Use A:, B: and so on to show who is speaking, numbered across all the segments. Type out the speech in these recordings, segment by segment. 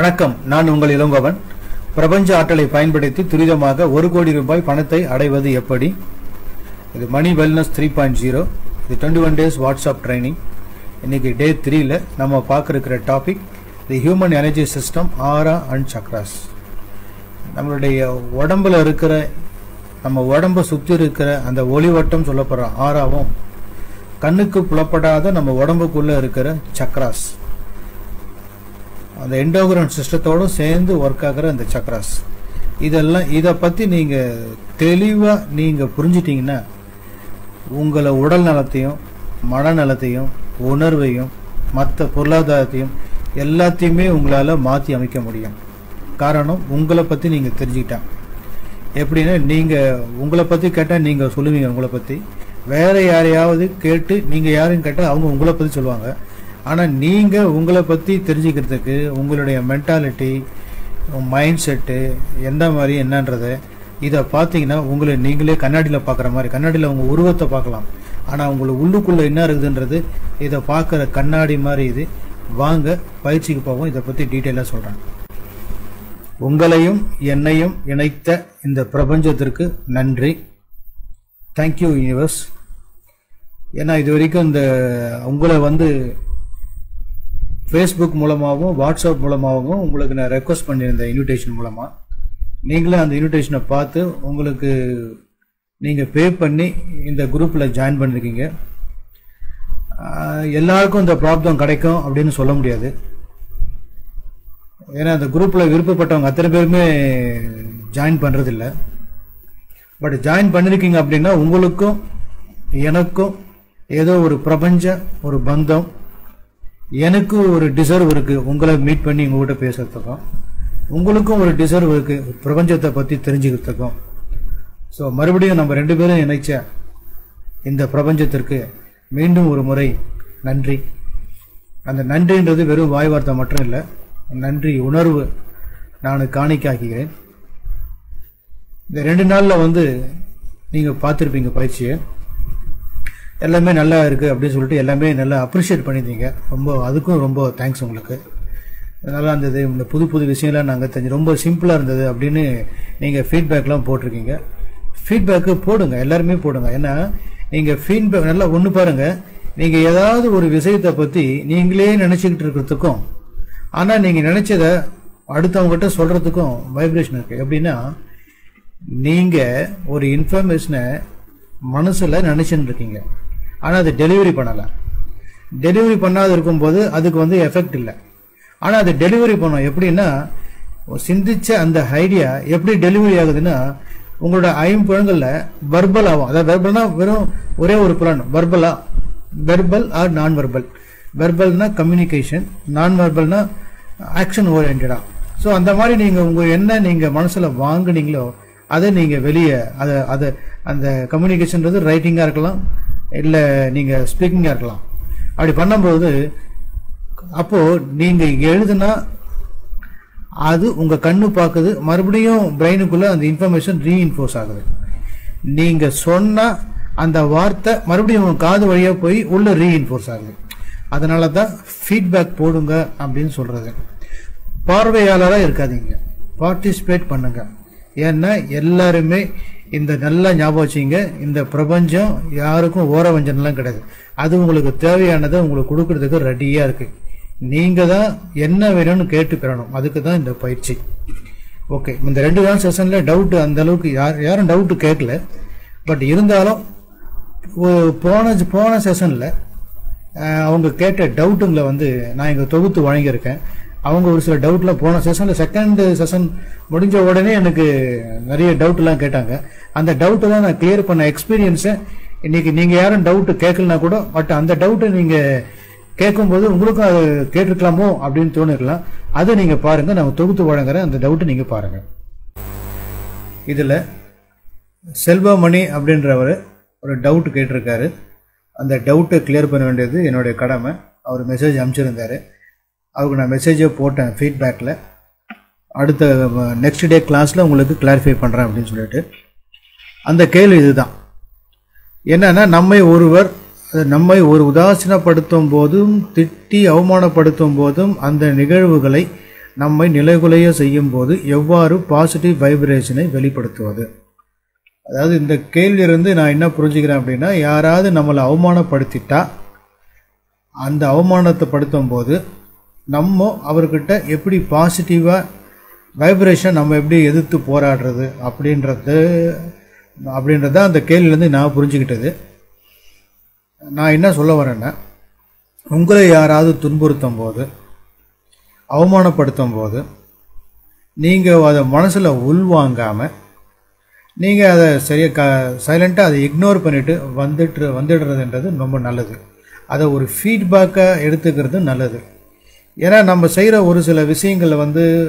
A: வணக்கம், நான் உங்கள் இளங்கோவன். பிரபஞ்ச ஆற்றலை பயன்படுத்தி துரிதமாக 1 கோடி ரூபாய் பணத்தை அடைவது எப்படி? இது மணி வெல்னஸ் 3.0. இது 21 டேஸ் வாட்ஸ்அப் ட்ரைனிங். இன்னைக்கு டே 3ல நம்ம பார்க்க இருக்கிற topic the human energy system, aura and chakras. நம்மளுடைய உடம்புல இருக்கிற, நம்ம உடம்பை சுற்றி இருக்கிற அந்த ஒளிவட்டம் சொல்லப்படுற ஆராவும், கண்ணுக்கு புலப்படாத நம்ம உடம்புக்குள்ள இருக்கிற சக்ராஸ், அந்த எண்டோகிரன் சிஸ்டத்தோடு சேர்ந்து ஒர்க் ஆகிற அந்த சக்ராஸ், இதெல்லாம் இதை பற்றி நீங்கள் தெளிவாக நீங்கள் புரிஞ்சிட்டிங்கன்னா உங்களை உடல் நலத்தையும் மனநலத்தையும் உணர்வையும் மற்ற பொருளாதாரத்தையும் எல்லாத்தையுமே உங்களால் மாற்றி அமைக்க முடியும். காரணம், உங்களை பற்றி நீங்கள் தெரிஞ்சுக்கிட்டா. எப்படின்னா, நீங்கள் உங்களை பற்றி கேட்டால் நீங்கள் சொல்லுவீங்க உங்களை பற்றி, வேறு யாரையாவது கேட்டு நீங்கள் யாரையும் கேட்டால் அவங்க உங்களை பற்றி சொல்லுவாங்க. ஆனால் நீங்கள் உங்களை பற்றி தெரிஞ்சுக்கிறதுக்கு உங்களுடைய மென்டாலிட்டி, மைண்ட் செட்டு எந்த மாதிரி என்னன்றதை இதை பார்த்தீங்கன்னா உங்களை நீங்களே கண்ணாடியில் பார்க்குற மாதிரி, கண்ணாடியில் உங்கள் உருவத்தை பார்க்கலாம், ஆனால் உங்களுக்கு உள்ளுக்குள்ளே என்ன இருக்குதுன்றது இதை பார்க்குற கண்ணாடி மாதிரி. இது வாங்க பயிற்சிக்கு போவோம். இதை பற்றி டீட்டெயிலாக சொல்கிறேன். உங்களையும் என்னையும் இணைத்த இந்த பிரபஞ்சத்திற்கு நன்றி. Thank you universe. ஏன்னா இது வரைக்கும் இந்த உங்களை ஃபேஸ்புக் மூலமாகவும் வாட்ஸ்அப் மூலமாகவும் உங்களுக்கு நான் ரெக்வஸ்ட் பண்ணியிருந்தேன் இன்விடேஷன் மூலமாக. நீங்களே அந்த இன்விடேஷனை பார்த்து உங்களுக்கு நீங்கள் பே பண்ணி இந்த குரூப்பில் ஜாயின் பண்ணியிருக்கீங்க. எல்லாருக்கும் இந்த ப்ராப்ளம் கிடைக்கும் அப்படின்னு சொல்ல முடியாது. ஏன்னா அந்த குரூப்பில் விருப்பப்பட்டவங்க அத்தனை பேருமே ஜாயின் பண்ணுறதில்ல. பட் ஜாயின் பண்ணியிருக்கீங்க அப்படின்னா உங்களுக்கும் எனக்கும் ஏதோ ஒரு பிரபஞ்ச ஒரு பந்தம், எனக்கு ஒரு டிசர்வ் இருக்குது உங்களை மீட் பண்ணி உங்கள்கிட்ட பேசுறதுக்கும், உங்களுக்கும் ஒரு டிசர்வ் இருக்குது பிரபஞ்சத்தை பற்றி தெரிஞ்சுக்கிறதுக்கும். ஸோ மறுபடியும் நம்ம 2 பேரும் இணைச்ச இந்த பிரபஞ்சத்திற்கு மீண்டும் ஒரு முறை நன்றி. அந்த நன்றின்றது வெறும் வாய் வார்த்தை மட்டும் இல்லை, நன்றி உணர்வு நான் காணிக்காக்கிறேன். இந்த 2 நாளில் நீங்கள் பார்த்துருப்பீங்க பயிற்சியை, எல்லாமே நல்லா இருக்குது அப்படின்னு சொல்லிட்டு எல்லாமே நல்லா அப்ரிஷியேட் பண்ணியிருந்தீங்க. அதுக்கும் ரொம்ப தேங்க்ஸ் உங்களுக்கு. நல்லா இருந்தது, இந்த புது புது விஷயம்லாம் நாங்கள் தெரிஞ்சு ரொம்ப சிம்பிளாக இருந்தது அப்படின்னு நீங்கள் ஃபீட்பேக்லாம் போட்டிருக்கீங்க. ஃபீட்பேக்கு போடுங்க, எல்லாருமே போடுங்க. ஏன்னா நீங்கள் ஃபீட்பேக் நல்லா ஒன்று பாருங்கள், நீங்கள் ஏதாவது ஒரு விஷயத்தை பற்றி நீங்களே நினச்சிக்கிட்டு இருக்கிறதுக்கும் ஆனால் நீங்கள் நினச்சதை அடுத்தவங்ககிட்ட சொல்கிறதுக்கும் வைப்ரேஷன் இருக்குது. எப்படின்னா, நீங்கள் ஒரு இன்ஃபர்மேஷனை மனசில் நினச்சின்னு இருக்கீங்க, ஆனால் அது டெலிவரி பண்ணலை. டெலிவரி பண்ணாத இருக்கும்போது அதுக்கு எஃபெக்ட் இல்லை. ஆனால் அது டெலிவரி பண்ணோம். எப்படின்னா, சிந்திச்ச அந்த ஐடியா எப்படி டெலிவரி ஆகுதுன்னா, உங்களோட 5 புலன்களில் வெர்பல் ஆகும். அதாவது வெர்பல்னா வெறும் ஒரே ஒரு புலன், வெர்பல் ஆர் நான் வெர்பல். வெர்பல்னா கம்யூனிகேஷன், நான் வெர்பல்னா ஆக்ஷன் ஓரியன்டா. ஸோ அந்த மாதிரி நீங்கள் உங்கள் என்ன நீங்கள் மனசில் வாங்குனீங்களோ அதை நீங்கள் வெளியே அதை அந்த கம்யூனிகேஷன்றது ரைட்டிங்காக இருக்கலாம், இல்லை நீங்கள் ஸ்பீக்கிங்காக இருக்கலாம். அப்படி பண்ணும்போது அப்போது நீங்கள் எழுதுனா அது உங்கள் கண்ணு பார்க்குது, மறுபடியும் பிரெயினுக்குள்ளே அந்த இன்ஃபர்மேஷன் ரீஇன்ஃபோர்ஸ் ஆகுது. நீங்கள் சொன்னால் அந்த வார்த்தை மறுபடியும் உங்கள் காது வழியாக போய் உள்ள ரீஇன்ஃபோர்ஸ் ஆகுது. அதனால தான் ஃபீட்பேக் போடுங்க அப்படின்னு சொல்கிறது. பார்வையாளராக இருக்காதீங்க, பார்ட்டிசிபேட் பண்ணுங்க. ஏன்னா எல்லாருமே இந்த நல்லா ஞாபகம் வச்சிங்க, இந்த பிரபஞ்சம் யாருக்கும் ஓரவஞ்சனெலாம் கிடையாது. அது உங்களுக்கு தேவையானதை உங்களுக்கு கொடுக்கறதுக்கு ரெடியாக இருக்குது. நீங்கள் தான் என்ன வேணும்னு கேட்டு பெறணும். அதுக்கு தான் இந்த பயிற்சி. ஓகே, இந்த 2 நாள் செஷனில் டவுட்டு அந்த அளவுக்கு யாரும் டவுட்டு கேட்கல. பட் இருந்தாலும் போன செஷனில் அவங்க கேட்ட டவுட்டுங்களை நான் இங்கே தொகுத்து வழங்கியிருக்கேன். அவங்க ஒரு சில டவுட்லாம் போன செஷனில், செகண்ட் செஷன் முடிஞ்ச உடனே எனக்கு நிறைய டவுட்லாம் கேட்டாங்க. அந்த டவுட்டை தான் நான் கிளியர் பண்ண எக்ஸ்பீரியன்ஸை இன்னைக்கு நீங்கள் யாரும் டவுட்டு கேட்கலனா கூட, பட் அந்த டவுட்டை நீங்கள் கேட்கும்போது உங்களுக்கும் அது கேட்டிருக்கலாமோ அப்படின்னு தோணிருக்கலாம். அதை நீங்கள் பாருங்கள், நான் தொகுத்து வழங்குறேன். அந்த டவுட்டை நீங்கள் பாருங்கள். இதில் செல்வமணி அப்படின்றவர் ஒரு டவுட் கேட்டிருக்காரு. அந்த டவுட்டை கிளியர் பண்ண வேண்டியது என்னுடைய கடமை. அவர் மெசேஜ் அனுப்பிச்சிருந்தார், அவருக்கு நான் மெசேஜை போட்டேன் ஃபீட்பேக்கில். அடுத்த நெக்ஸ்ட் டே கிளாஸில் உங்களுக்கு கிளாரிஃபை பண்ணுறேன் அப்படின்னு சொல்லிட்டு. அந்த கேள்வி இதுதான், என்னன்னா, நம்மை ஒரு உதாசீனப்படுத்தும் போதும் திட்டி அவமானப்படுத்தும் போதும் அந்த நிகழ்வுகளை நம்மை நிலைகுலைய செய்யும் போது எவ்வாறு பாசிட்டிவ் வைப்ரேஷனை வெளிப்படுத்துவது? அதாவது இந்த கேள்வியிலிருந்து நான் என்ன புரிஞ்சுக்கிறேன் அப்படின்னா, யாராவது நம்மளை அவமானப்படுத்திட்டா அந்த அவமானத்தை படுத்தும் போது நம்ம அவர்கிட்ட எப்படி பாசிட்டிவாக வைப்ரேஷன் நம்ம எப்படி எதிர்த்து போராடுறது அப்படின்றத அந்த கேள்வியிலேருந்து நான் புரிஞ்சுக்கிட்டது. நான் என்ன சொல்ல வரேன்னா, உங்களை யாராவது துன்புறுத்தும் போது அவமானப்படுத்தும் போது நீங்கள் அதை மனசில் உள்வாங்காமல் நீங்கள் அதை சைலண்ட்டாக அதை இக்னோர் பண்ணிவிட்டு வந்துடுறதுன்றது ரொம்ப நல்லது. அதை ஒரு ஃபீட்பேக்காக எடுத்துக்கிறது நல்லது. ஏன்னா நம்ம செய்கிற ஒரு சில விஷயங்களில்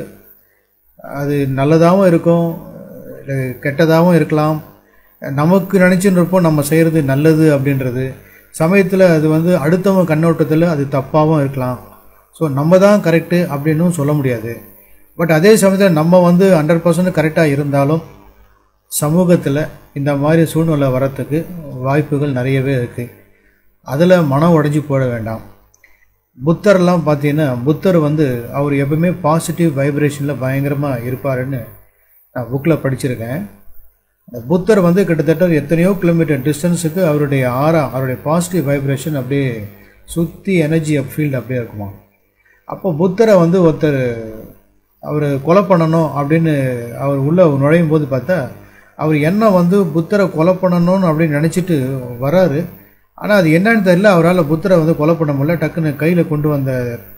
A: அது நல்லதாகவும் இருக்கும், கெட்டதாகவும் இருக்கலாம். நமக்கு நினச்சின்னு நம்ம செய்கிறது நல்லது அப்படின்றது சமயத்தில் அது அடுத்தவங்க கண்ணோட்டத்தில் அது தப்பாகவும் இருக்கலாம். ஸோ நம்ம தான் கரெக்டு அப்படின்னும் சொல்ல முடியாது. பட் அதே சமயத்தில் நம்ம 100% கரெக்டாக இருந்தாலும் சமூகத்தில் இந்த மாதிரி சூழ்நிலை வரத்துக்கு வாய்ப்புகள் நிறையவே இருக்குது. அதில் மனம் உடைஞ்சி போட வேண்டாம். புத்தர்லாம் பார்த்தீங்கன்னா, புத்தர் அவர் எப்பவுமே பாசிட்டிவ் வைப்ரேஷனில் பயங்கரமாக இருப்பாருன்னு நான் புக்கில் படிச்சிருக்கேன். புத்தர் கிட்டத்தட்ட எத்தனையோ கிலோமீட்டர் டிஸ்டன்ஸுக்கு அவருடைய பாசிட்டிவ் வைப்ரேஷன் அப்படியே சுற்றி எனர்ஜி ஃபீல்டு அப்படியே இருக்குமா. அப்போ புத்தரை ஒருத்தர் அவர் கொலை பண்ணணும் அப்படின்னு அவர் உள்ளே நுழையும் போது பார்த்தா, அவர் என்ன புத்தரை கொலை பண்ணணும்னு அப்படின்னு நினச்சிட்டு வராரு. ஆனால் அது என்னன்னு தெரியல, அவரால் புத்தரை கொலை பண்ண முடியல. டக்குன்னு கையில் கொண்டு வந்த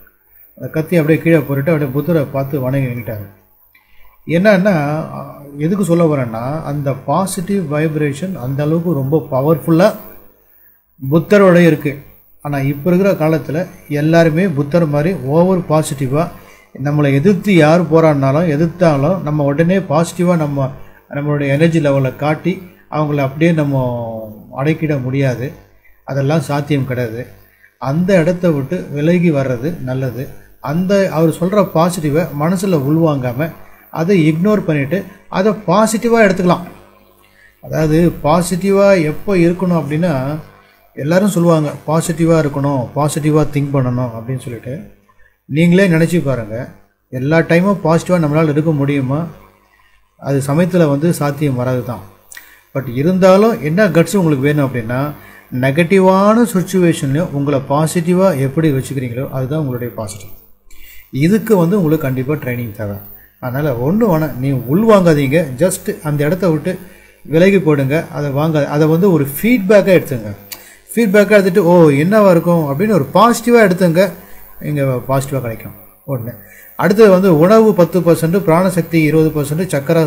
A: கத்தி அப்படியே கீழே போட்டுட்டு அப்படியே புத்தரை பார்த்து வணங்கிட்டார். என்னன்னா, எதுக்கு சொல்ல வரேன்னா, அந்த பாசிட்டிவ் வைப்ரேஷன் அந்த அளவுக்கு ரொம்ப பவர்ஃபுல்லாக புத்தரோட இருக்குது. ஆனால் இப்போ இருக்கிற காலத்தில் எல்லாருமே புத்தர் மாதிரி ஓவர் பாசிட்டிவாக நம்மளை எதிர்த்து யார் எதிர்த்தாலும் நம்ம உடனே பாசிட்டிவாக நம்மளுடைய எனர்ஜி லெவலில் காட்டி அவங்கள அப்படியே நம்ம அடக்கிட முடியாது. அதெல்லாம் சாத்தியம் கிடையாது. அந்த இடத்த விட்டு விலகி வர்றது நல்லது. அவர் சொல்கிற பாசிட்டிவை மனசில் உள்வாங்காமல் அதை இக்னோர் பண்ணிவிட்டு அதை பாசிட்டிவாக எடுத்துக்கலாம். அதாவது பாசிட்டிவாக எப்போ இருக்கணும் அப்படின்னா, எல்லோரும் சொல்லுவாங்க பாசிட்டிவாக இருக்கணும், பாசிட்டிவாக திங்க் பண்ணணும் அப்படின்னு சொல்லிட்டு. நீங்களே நினச்சி பாருங்கள், எல்லா டைமும் பாசிட்டிவாக நம்மளால் இருக்க முடியுமா? அது சமயத்தில் சாத்தியம் வராது தான். பட் இருந்தாலும் என்ன கட்ஸ் உங்களுக்கு வேணும் அப்படின்னா, நெகட்டிவான சுச்சுவேஷன்லையும் உங்களை பாசிட்டிவாக எப்படி வச்சுக்கிறீங்களோ அதுதான் உங்களுடைய பாசிட்டிவ். இதுக்கு உங்களுக்கு கண்டிப்பாக ட்ரைனிங் தேவை. அதனால் ஒன்று வேணாம், நீ உள்வாங்காதீங்க, ஜஸ்ட் அந்த இடத்த விட்டு விலகி போடுங்க. அதை ஒரு ஃபீட்பேக்காக எடுத்துங்க. ஃபீட்பேக்காக எடுத்துகிட்டு ஓ என்னவாக இருக்கும் அப்படின்னு ஒரு பாசிட்டிவாக எடுத்துங்க. இங்கே பாசிட்டிவாக கிடைக்கும். ஒன்று. அடுத்தது உணவு 10%, பிராணசக்தி 20%, சக்கரை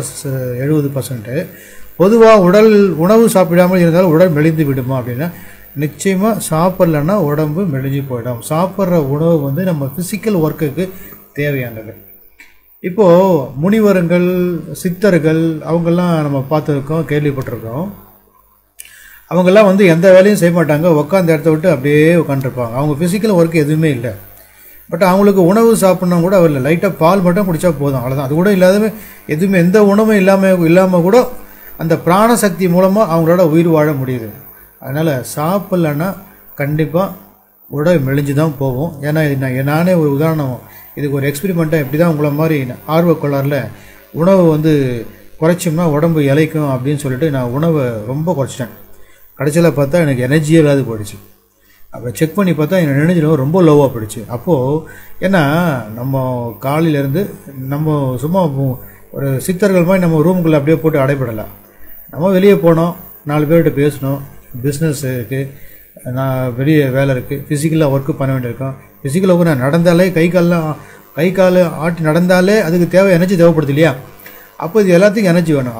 A: 70%. பொதுவாக உணவு சாப்பிடாமல் இருந்தாலும் உடல் மெலிந்து விடுமா அப்படின்னா, நிச்சயமாக சாப்பிட்லன்னா உடம்பு மெலிஞ்சு போயிடும். சாப்பிட்ற உணவு நம்ம ஃபிசிக்கல் ஒர்க்குக்கு தேவையானது. இப்போது முனிவர்கள், சித்தர்கள் அவங்கெல்லாம் நம்ம பார்த்துருக்கோம், கேள்விப்பட்டிருக்கோம். அவங்கெல்லாம் எந்த வேலையும் செய்ய மாட்டாங்க, உட்காந்த இடத்த விட்டு அப்படியே உட்காந்துருப்பாங்க. அவங்க ஃபிசிக்கல் ஒர்க் எதுவுமே இல்லை. பட் அவங்களுக்கு உணவு சாப்பிட்ணும் கூட அவர் லைட்டாக பால் மட்டும் குடித்தா போதும், அவ்வளோதான். அது கூட இல்லாத எதுவுமே எந்த உணவும் இல்லாமல் கூட அந்த பிராணசக்தி மூலமாக அவங்களோட உயிர் வாழ முடியுது. அதனால் சாப்பிட்லன்னா கண்டிப்பாக உடல் மெலிஞ்சு தான் போகும். ஏன்னா இது நானே ஒரு உதாரணம், இதுக்கு ஒரு எக்ஸ்பெரிமெண்ட்டாக இப்படி தான் உங்களை மாதிரி ஆர்வக்கோளாறில் உணவு குறைச்சோம்னா உடம்பு இலைக்கும் அப்படின்னு சொல்லிட்டு நான் உணவை ரொம்ப குறைச்சிட்டேன். கடைசியில் பார்த்தா எனக்கு எனர்ஜியே இல்லாது போயிடுச்சு. அப்போ செக் பண்ணி பார்த்தா எனக்கு எனர்ஜி ரொம்ப லோவாக போயிடுச்சு. அப்போது ஏன்னா நம்ம காலையிலேருந்து நம்ம சும்மா ஒரு சித்தர்கள் மாதிரி நம்ம ரூமுக்குள்ளே அப்படியே போட்டு அடைபடலை. நம்ம வெளியே போனோம், 4 பேர்கிட்ட பேசணும், பிஸ்னஸ் இருக்குது, நான் வெளியே வேலை இருக்குது, ஃபிசிக்கலாக ஒர்க்கு பண்ண வேண்டியிருக்கோம். ஃபிசிக்கல் ஒர்க்கு நான் நடந்தாலே கை கால் ஆட்டி நடந்தாலே அதுக்கு எனர்ஜி தேவைப்படுது இல்லையா? அப்போ இது எல்லாத்துக்கும் எனர்ஜி வேணும்.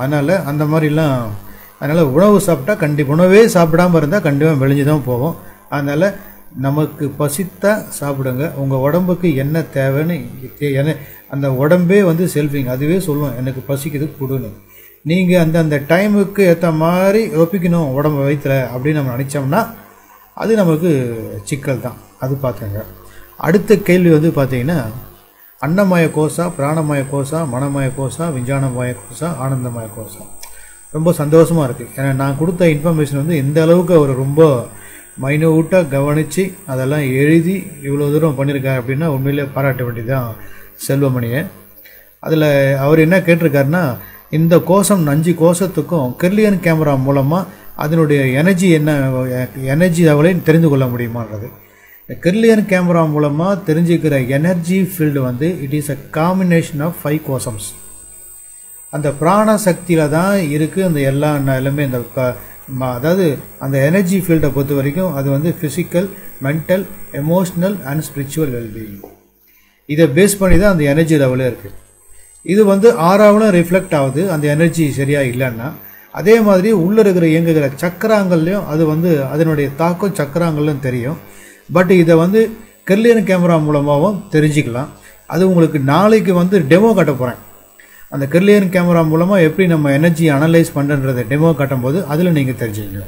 A: அதனால் உணவு சாப்பிட்டா உணவே சாப்பிடாமல் இருந்தால் கண்டிப்பாக மெலிஞ்சு தான் போகும். அதனால் நமக்கு பசித்தா சாப்பிடுங்க. உங்கள் உடம்புக்கு என்ன தேவைன்னு அந்த உடம்பே செல்ஃபிங் அதுவே சொல்லும், எனக்கு பசிக்குது கொடுன்னு. நீங்கள் அந்த டைமுக்கு ஏற்ற மாதிரி ஒப்பிக்கணும் உடம்பு வயிற்றுல அப்படின்னு நம்ம நினச்சோம்னா அது நமக்கு சிக்கல் தான். அது பார்த்துங்க. அடுத்த கேள்வி பார்த்தீங்கன்னா, அன்னமய கோசா, பிராணமய கோசா, மனமய கோசா, விஞ்ஞானமய கோசா, ஆனந்தமய கோசா. ரொம்ப சந்தோஷமாக இருக்குது. ஏன்னா நான் கொடுத்த இன்ஃபர்மேஷன் எந்த அளவுக்கு அவர் ரொம்ப மைன்யூட்டாக கவனித்து அதெல்லாம் எழுதி இவ்வளோ தூரம் பண்ணியிருக்காரு அப்படின்னா உண்மையிலே பாராட்ட வேண்டியதுதான். செல்வமணியை. அதில் அவர் என்ன கேட்டிருக்காருன்னா, இந்த கோஷம் 5 கோஷத்துக்கும் கிர்லியன் கேமரா மூலமாக அதனுடைய எனர்ஜி லெவலையும் தெரிந்து கொள்ள முடியுமான்றது. இந்த கிர்லியன் கேமரா மூலமாக தெரிஞ்சுக்கிற எனர்ஜி ஃபீல்டு வந்து it is a combination of 5 கோஷம்ஸ். அந்த பிராண சக்தியில் தான் இருக்குது அந்த எல்லா எல்லாமே. இந்த அதாவது அந்த எனர்ஜி ஃபீல்டை பொறுத்த வரைக்கும் அது வந்து physical, mental, emotional and spiritual wellbeing. இதை பேஸ் பண்ணி தான் அந்த எனர்ஜி லெவலே இருக்குது. இது வந்து ஆறாவலும் ரிஃப்ளெக்ட் ஆகுது அந்த எனர்ஜி சரியாக இல்லைன்னா. அதே மாதிரி உள்ளே இருக்கிற இயங்குகிற சக்கராங்கள்லையும் அது வந்து அதனுடைய தாக்கம் சக்கராங்கள்லையும் தெரியும். பட் இதை வந்து கிர்லியன் கேமரா மூலமாகவும் தெரிஞ்சுக்கலாம். அது உங்களுக்கு நாளைக்கு வந்து டெமோ காட்ட போகிறேன். அந்த கிர்லியன் கேமரா மூலமாக எப்படி நம்ம எனர்ஜி அனலைஸ் பண்ணுறதை டெமோ காட்டும்போது அதில் நீங்கள் தெரிஞ்சுக்கலாம்.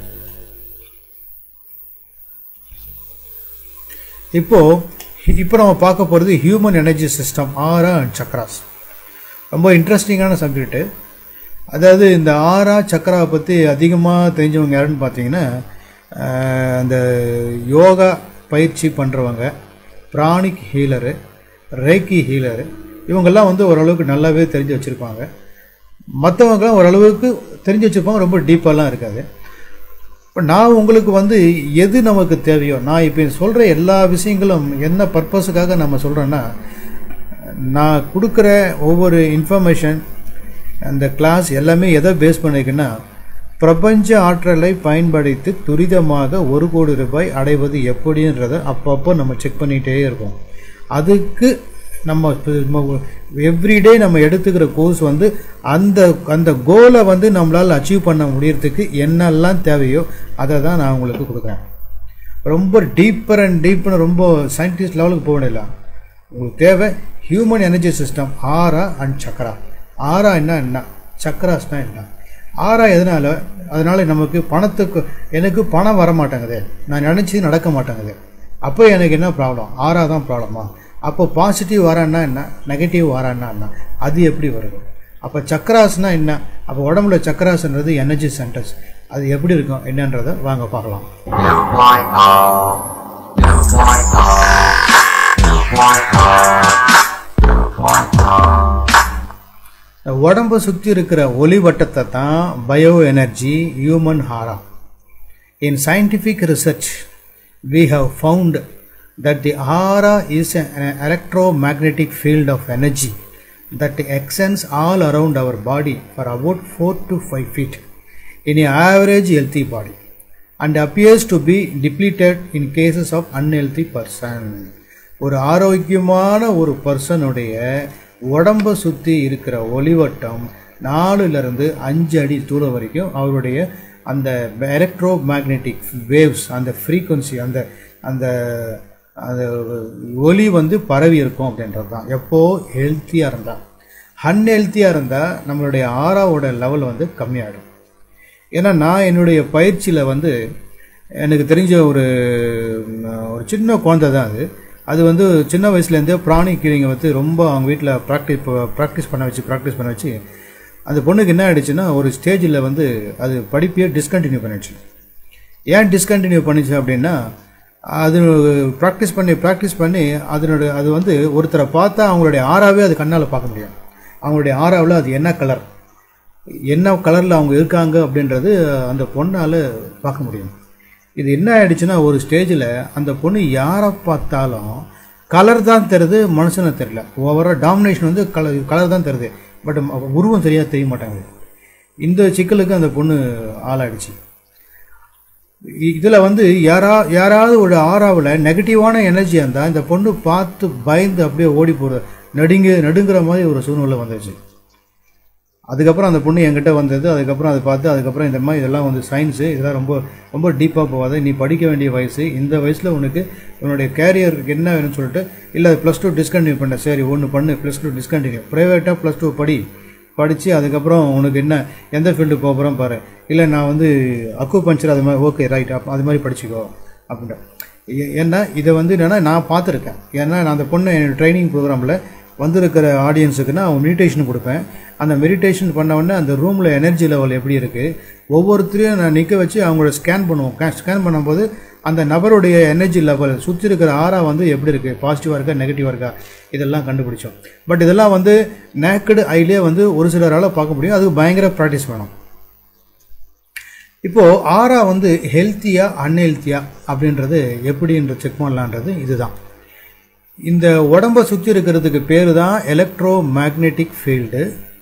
A: இப்போ நம்ம பார்க்க போகிறது human energy system, aura and chakras. ரொம்ப இன்ட்ரெஸ்டிங்கான சப்ஜெக்ட்டு. அதாவது இந்த ஆரா சக்கராவை பற்றி அதிகமாக தெரிஞ்சவங்க யாருன்னு பார்த்தீங்கன்னா, அந்த யோகா பயிற்சி பண்ணுறவங்க, பிராணிக் ஹீலரு, ரேக்கி ஹீலரு, இவங்கெல்லாம் வந்து ஓரளவுக்கு நல்லாவே தெரிஞ்சு வச்சுருப்பாங்க. மற்றவங்களாம் ஓரளவுக்கு தெரிஞ்சு வச்சுருப்பாங்க, ரொம்ப டீப்பாலாம் இருக்காது. இப்போ நான் உங்களுக்கு வந்து எது நமக்கு தேவையோ, நான் இப்போ சொல்கிற எல்லா விஷயங்களும் என்ன பர்பஸுக்காக நம்ம சொல்கிறேன்னா, நான் கொடுக்குற ஒவ்வொரு இன்ஃபர்மேஷன் அந்த கிளாஸ் எல்லாமே எதை பேஸ் பண்ணிக்குன்னா, பிரபஞ்ச ஆற்றலை பயன்படுத்தி துரிதமாக 1 கோடி ரூபாய் அடைவது எப்படின்றத அப்பப்போ நம்ம செக் பண்ணிகிட்டே இருக்கோம். அதுக்கு நம்ம எவ்ரிடே நம்ம எடுத்துக்கிற கோர்ஸ் வந்து அந்த கோலை வந்து நம்மளால் அச்சீவ் பண்ண முடியறதுக்கு என்னெல்லாம் தேவையோ அதை தான் நான் உங்களுக்கு கொடுக்குறேன். ரொம்ப டீப்பர் அண்ட் டீப்னு ரொம்ப சயின்டிஸ்ட் லெவலுக்கு போக வேண்டியல. உங்களுக்கு தேவை human energy system, aura and chakra. Aura என்ன, சக்கராஸ்னா என்ன? ஆரா எதனால? அதனால நமக்கு எனக்கு பணம் வர மாட்டேங்குது, நான் நினச்சி நடக்க மாட்டேங்குது. அப்போ எனக்கு என்ன ப்ராப்ளம்? ஆரா தான் ப்ராப்ளமா? அப்போ பாசிட்டிவ் வரான்னா என்ன, நெகட்டிவ் வரான்னா என்ன, அது எப்படி வருது? அப்போ சக்கராஸ்னா என்ன? அப்போ உடம்புல சக்கராஸ்ன்றது எனர்ஜி சென்டர்ஸ். அது எப்படி இருக்கும் என்னன்றதை வாங்க பார்க்கலாம். உடம்பை சுற்றி இருக்கிற ஒளி வட்டத்தை தான் bio energy, human aura. In scientific research we have found that the aura is an electromagnetic field of energy that extends all around our body for about 4 to 5 feet in an average healthy body and appears to be depleted in cases of unhealthy person. ஒரு ஆரோக்கியமான ஒரு பர்சனுடைய உடம்பை சுற்றி இருக்கிற ஒளிவட்டம் 4லிருந்து 5 அடி தூரம் வரைக்கும் அவருடைய அந்த எலக்ட்ரோ மேக்னெட்டிக் வேவ்ஸ், அந்த ஃப்ரீக்குவன்சி, அந்த அந்த அந்த ஒலி வந்து பரவி இருக்கும் அப்படின்றது தான். எப்போ ஹெல்த்தியாக இருந்தால். அன்ஹெல்த்தியாக இருந்தால் நம்மளுடைய ஆறாவோட லெவல் வந்து கம்மியாகிடும். ஏன்னா நான் என்னுடைய பயிற்சியில் வந்து எனக்கு தெரிஞ்ச ஒரு சின்ன குழந்தை தான் அது வந்து சின்ன வயசுலேருந்தே பிராணி கீழிங்க வந்து ரொம்ப அவங்க வீட்டில் ப்ராக்டிஸ் பண்ண வச்சு அந்த பொண்ணுக்கு என்ன ஆகிடுச்சுன்னா, ஒரு ஸ்டேஜில் வந்து அது படிப்பையே டிஸ்கண்டினியூ பண்ணிடுச்சு. ஏன் டிஸ்கண்டினியூ பண்ணிச்சு அப்படின்னா, அது ப்ராக்டிஸ் பண்ணி அது வந்து ஒருத்தரை பார்த்தா அவங்களுடைய ஆறாவே அது கண்ணால் பார்க்க முடியும். அவங்களுடைய ஆறாவில் அது என்ன கலரில் அவங்க இருக்காங்க அப்படின்றது அந்த பொண்ணால் பார்க்க முடியும். இது என்ன ஆகிடுச்சுன்னா, ஒரு ஸ்டேஜில் அந்த பொண்ணு யாரை பார்த்தாலும் கலர் தான் தெரியுது, மனுஷனை தெரியல. ஓவரால் டாமினேஷன் வந்து கலர் தான் தெரியுது, பட் உருவம் சரியாக தெரிய மாட்டாங்க. இந்த சிக்கலுக்கு அந்த பொண்ணு ஆளாயிடுச்சு. இதில் வந்து யாராவது ஒரு ஆறாவில் நெகட்டிவான எனர்ஜியாக இருந்தால் இந்த பொண்ணு பார்த்து பயந்து அப்படியே ஓடி போகிற நடுங்கிற மாதிரி ஒரு சூழ்நிலை வந்துச்சு. அதுக்கப்புறம் அந்த பொண்ணு என்கிட்ட வந்தது. அதுக்கப்புறம் அதை பார்த்து அதுக்கப்புறம் இந்த மாதிரி இதெல்லாம் வந்து சயின்ஸு, இதெல்லாம் ரொம்ப ரொம்ப டீப்பாக போகாது, நீ படிக்க வேண்டிய வயசு, இந்த வயசில் உனக்கு உன்னுடைய கேரியருக்கு என்ன வேணும்னு சொல்லிட்டு, இல்லை +2 டிஸ்கண்டினியூ பண்ண, சரி ஒன்று பண்ணு, +2 டிஸ்கண்டினியூ, ப்ரைவேட்டாக +2 படித்து அதுக்கப்புறம் உனக்கு என்ன எந்த ஃபீல்டு போகிறோம் பாரு, இல்லை நான் வந்து அக்குபஞ்சர் அது மாதிரி, ஓகே ரைட், அது மாதிரி படிச்சுக்கோ அப்படின்ற. ஏன்னா இதை வந்து என்னென்னா நான் பார்த்துருக்கேன். ஏன்னா நான் அந்த பொண்ணு என்னோடய ட்ரைனிங் ப்ரோக்ராமில் வந்திருக்கிற ஆடியன்ஸுக்கு நான் மெடிடேஷன் கொடுப்பேன். அந்த மெடிடேஷன் பண்ண உடனே அந்த ரூமில் எனர்ஜி லெவல் எப்படி இருக்குது, ஒவ்வொருத்தரையும் நான் நிற்க வச்சு அவங்கள ஸ்கேன் பண்ணுவோம். ஸ்கேன் பண்ணும்போது அந்த நபருடைய எனர்ஜி லெவல் சுற்றி இருக்கிற ஆரா வந்து எப்படி இருக்குது, பாசிட்டிவாக இருக்கா நெகட்டிவாக இருக்கா, இதெல்லாம் கண்டுபிடிச்சோம். பட் இதெல்லாம் வந்து நேக்கடு ஐலே வந்து ஒரு சிலரால் பார்க்க முடியும். அதுக்கு பயங்கர ப்ராக்டிஸ் வேணும். இப்போது ஆரா வந்து ஹெல்த்தியா அன்ஹெல்த்தியா அப்படின்றது எப்படின்ற செக் பண்ணலான்றது இதுதான். இந்த உடம்பை சுற்றி இருக்கிறதுக்கு பேர் தான் electro magnetic field,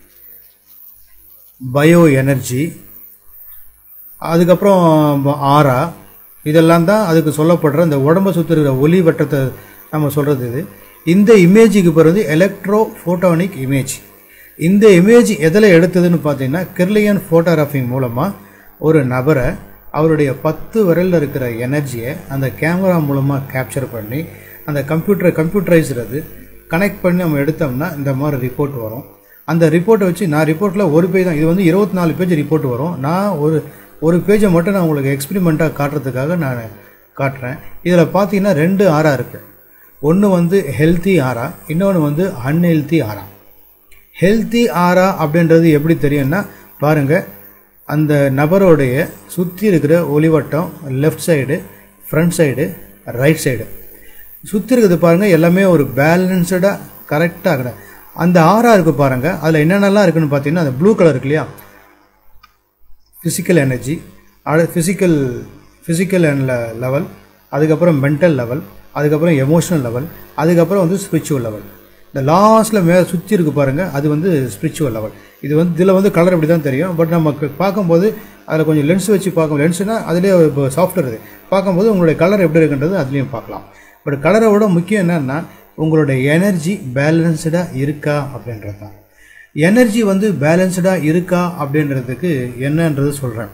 A: bio energy, அதுக்கப்புறம் ஆரா, இதெல்லாம் தான் அதுக்கு சொல்லப்படுற இந்த உடம்பை சுற்றி இருக்கிற ஒளி வட்டத்தை நம்ம சொல்கிறது. இது இந்த இமேஜுக்கு பிறகு எலக்ட்ரோ ஃபோட்டானிக் இமேஜ். இந்த இமேஜ் எதில் எடுத்ததுன்னு பார்த்தீங்கன்னா கிர்லியன் ஃபோட்டோகிராஃபி மூலமாக ஒரு நபரை அவருடைய 10 விரலில் இருக்கிற எனர்ஜியை அந்த கேமரா மூலமாக கேப்சர் பண்ணி அந்த கம்ப்யூட்டரைஸ்றது கனெக்ட் பண்ணி நம்ம எடுத்தோம்னா இந்த மாதிரி ரிப்போர்ட் வரும். அந்த ரிப்போர்ட்டை வச்சு நான் ரிப்போர்ட்டில் ஒரு பேஜ் தான், இது வந்து 24 பேஜ் ரிப்போர்ட் வரும். நான் ஒரு பேஜை மட்டும் நான் உங்களுக்கு எக்ஸ்பெரிமெண்ட்டாக காட்டுறதுக்காக நான் காட்டுறேன். இதில் பார்த்தீங்கன்னா 2 ஆரா இருக்குது. ஒன்று வந்து ஹெல்த்தி ஆரா, இன்னொன்று வந்து அன்ஹெல்த்தி ஆரா. ஹெல்த்தி ஆரா அப்படின்றது எப்படி தெரியும்னா பாருங்கள், அந்த நபருடைய சுற்றி இருக்கிற ஒளிவட்டம் left side, front side, right side சுற்றி இருக்கிறது பாருங்கள், எல்லாமே ஒரு பேலன்ஸ்டாக கரெக்டாக. அந்த ஆரா இருக்குது பாருங்கள், அதில் என்னென்னலாம் இருக்குன்னு பார்த்தீங்கன்னா அந்த ப்ளூ கலர் இருக்கு இல்லையா, ஃபிசிக்கல் எனர்ஜி, ஃபிசிக்கல் லெவல், அதுக்கப்புறம் மென்டல் லெவல், அதுக்கப்புறம் எமோஷனல் லெவல், அதுக்கப்புறம் வந்து ஸ்பிரிச்சுவல் லெவல். இந்த லாஸ்ட்டில் மேலே சுற்றி இருக்குது பாருங்கள், அது வந்து ஸ்பிரிச்சுவல் லெவல். இது வந்து இதில் வந்து கலர் இப்படி தான் தெரியும். பட் நமக்கு பார்க்கும்போது அதில் கொஞ்சம் லென்ஸ் வச்சு பார்க்கும், லென்ஸுனால் அதிலே இப்போ சாஃப்ட்வேர் இருக்குது, பார்க்கும்போது உங்களுடைய கலர் எப்படி இருக்குன்றது அதுலேயும் பார்க்கலாம். பட் கலரை விட முக்கியம் என்னன்னா உங்களுடைய எனர்ஜி பேலன்ஸ்டாக இருக்கா அப்படின்றது தான். எனர்ஜி வந்து பேலன்ஸ்டாக இருக்கா அப்படின்றதுக்கு என்னன்றது சொல்கிறேன்.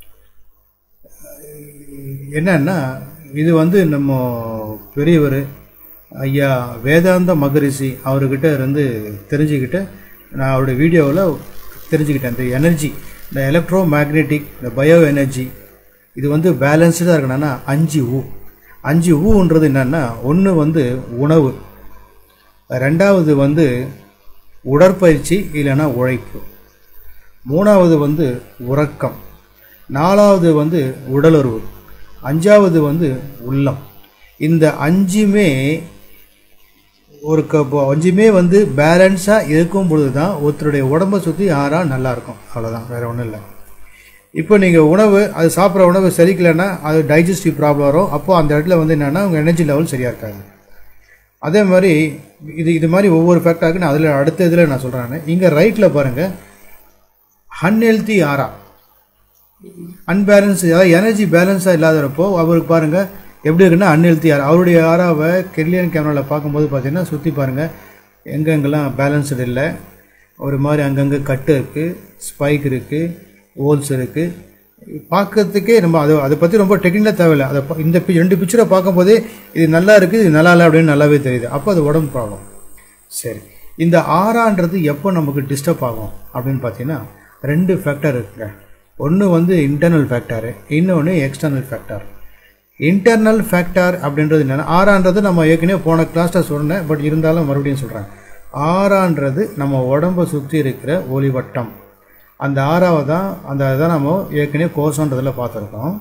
A: என்னன்னா இது வந்து நம்ம பெரியவர் ஐயா வேதாந்த மகரிஷி அவர்கிட்ட இருந்து தெரிஞ்சுக்கிட்டு நான் அவருடைய வீடியோவில் தெரிஞ்சுக்கிட்டேன். இந்த எனர்ஜி, இந்த எலக்ட்ரோ மேக்னெட்டிக், இந்த பயோ எனர்ஜி இது வந்து பேலன்ஸ்டாக இருக்கணும்னா 5 ஊன்றது என்னன்னா, ஒன்று வந்து உணவு, ரெண்டாவது வந்து உடற்பயிற்சி இல்லைன்னா உழைப்பு, மூணாவது வந்து உறக்கம், நாலாவது வந்து உடலுறவு, அஞ்சாவது வந்து உள்ளம். இந்த 5மே வந்து பேலன்ஸாக இருக்கும் பொழுது தான் ஒருத்தருடைய உடம்பை சுற்றி ஆறா நல்லா இருக்கும். அவ்வளோதான், வேறு ஒன்றும் இல்லை. இப்போ நீங்கள் உணவு, அது சாப்பிட்ற உணவு சரிக்கலைன்னா அது டைஜஸ்டிவ் ப்ராப்ளம் வரும். அப்போது அந்த இடத்துல வந்து என்னென்னா உங்கள் எனர்ஜி லெவல் சரியாக இருக்காது. அதே மாதிரி இது மாதிரி ஒவ்வொரு ஃபேக்டராக நான் அதில் அடுத்த இதில் நான் சொல்கிறேன். இங்கே ரைட்டில் பாருங்கள், அன்ஹெல்த்தி ஆரா, அன்பேலன்ஸ், அதாவது எனர்ஜி பேலன்ஸாக இல்லாதப்போ அவருக்கு பாருங்கள் எப்படி இருக்குன்னா அன்ஹெல்த்தி ஆரா. அவருடைய ஆராவை கிர்லியன் கேமராவில் பார்க்கும்போது பார்த்தீங்கன்னா சுற்றி பாருங்கள், எங்கெங்கெல்லாம் பேலன்ஸ்டு இல்லை, ஒரு மாதிரி அங்கங்கே கட்டு இருக்குது, ஸ்பைக் இருக்குது, ஹோல்ஸ் இருக்குது. பார்க்கறதுக்கே நம்ம அதை பற்றி ரொம்ப டெக்னிக்கலாக தேவையில்லை. அதை இந்த 2 பிக்சரை பார்க்கும்போதே இது நல்லா இருக்குது, இது நல்லா இல்லை அப்படின்னு நல்லாவே தெரியுது. அப்போ அது உடம்பு ப்ராப்ளம். சரி, இந்த ஆறான்றது எப்போ நமக்கு டிஸ்டர்ப் ஆகும் அப்படின்னு பார்த்தீங்கன்னா 2 ஃபேக்டர் இருக்குங்க. ஒன்று வந்து இன்டர்னல் ஃபேக்டரு, இன்னொன்று எக்ஸ்டர்னல் ஃபேக்டர். இன்டர்னல் ஃபேக்டர் அப்படின்றது என்னென்னா, ஆறான்றது நம்ம ஏற்கனவே போன கிளாஸில் சொன்னேன், பட் இருந்தாலும் மறுபடியும் சொல்கிறேன். ஆறான்றது நம்ம உடம்பை சுற்றி இருக்கிற ஒளிவட்டம். அந்த ஆறாவை தான் இதை நம்ம ஏற்கனவே கோஷன்றதில் பார்த்துருக்கோம்.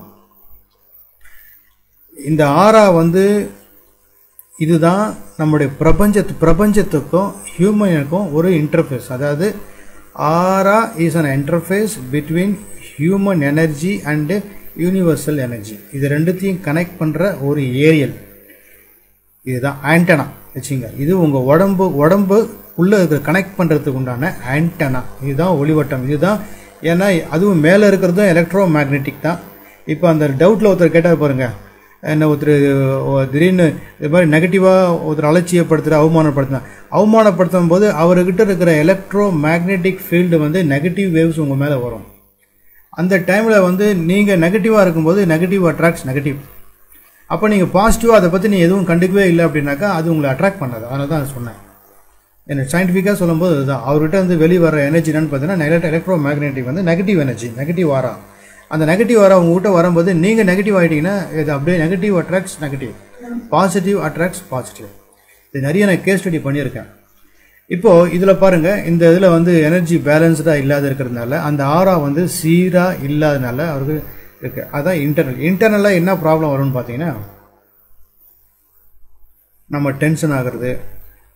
A: இந்த ஆறா வந்து இதுதான் நம்முடைய பிரபஞ்சத்துக்கும் ஹியூமனுக்கும் ஒரு இன்டர்ஃபேஸ். அதாவது aura is an interface between human energy and universal energy. இது ரெண்டுத்தையும் கனெக்ட் பண்ணுற ஒரு ஏரியல். இதுதான் ஆண்டனா வச்சுங்க. இது உங்கள் உடம்பு உள்ளே இருக்கிற கனெக்ட் பண்ணுறதுக்கு உண்டான ஆண்டனா. இதுதான் ஒளிவட்டம். இதுதான், ஏன்னா அதுவும் மேலே இருக்கிறதும் எலக்ட்ரோ மேக்னெட்டிக் தான். இப்போ அந்த டவுட்டில் ஒருத்தர் கேட்டால் பாருங்கள், என்ன ஒருத்தர் திடீர்னு இது மாதிரி நெகட்டிவாக ஒருத்தர் அலட்சியப்படுத்துகிற அவமானப்படுத்தும் போது அவர்கிட்ட இருக்கிற எலக்ட்ரோ மேக்னெட்டிக் ஃபீல்டு வந்து நெகட்டிவ் வேவ்ஸ் உங்கள் மேலே வரும். அந்த டைமில் வந்து நீங்கள் நெகட்டிவாக இருக்கும்போது நெகட்டிவ் அட்ராக்ட்ஸ் நெகட்டிவ். அப்போ நீங்கள் பாசிட்டிவாக அதை பற்றி நீங்கள் எதுவும் கண்டுக்கவே இல்லை அப்படின்னாக்கா அது உங்களை அட்ராக்ட் பண்ணாது. அதனால தான் சொன்னேன். எனக்கு சயின்டிஃபிக்காக சொல்லும்போது அதுதான். அவர்கிட்ட வந்து வெளியே வர எனர்ஜி என்னன்னு பார்த்தீங்கன்னா எலக்ட்ரோ மேக்னெட்டிக் வந்து நெகட்டிவ் எனர்ஜி, நெகட்டிவ் ஆரா. அந்த நெகட்டிவ் ஆரா உங்ககிட்ட வரும்போது நீங்கள் நெகட்டிவ் ஆகிட்டீங்கன்னா இது அப்படியே negative attracts negative, positive attracts positive. இது நிறைய நான் கேஸ் ஸ்டடி பண்ணியிருக்கேன். இப்போது இதில் பாருங்கள், இந்த இதில் வந்து எனர்ஜி பேலன்ஸ்டாக இல்லாத இருக்கிறதுனால அந்த ஆரா வந்து சீராக இல்லாதனால அவருக்கு இருக்குது. அதுதான் இன்டர்னலாக என்ன ப்ராப்ளம் வரும்னு பார்த்தீங்கன்னா, நம்ம டென்ஷன் ஆகிறது,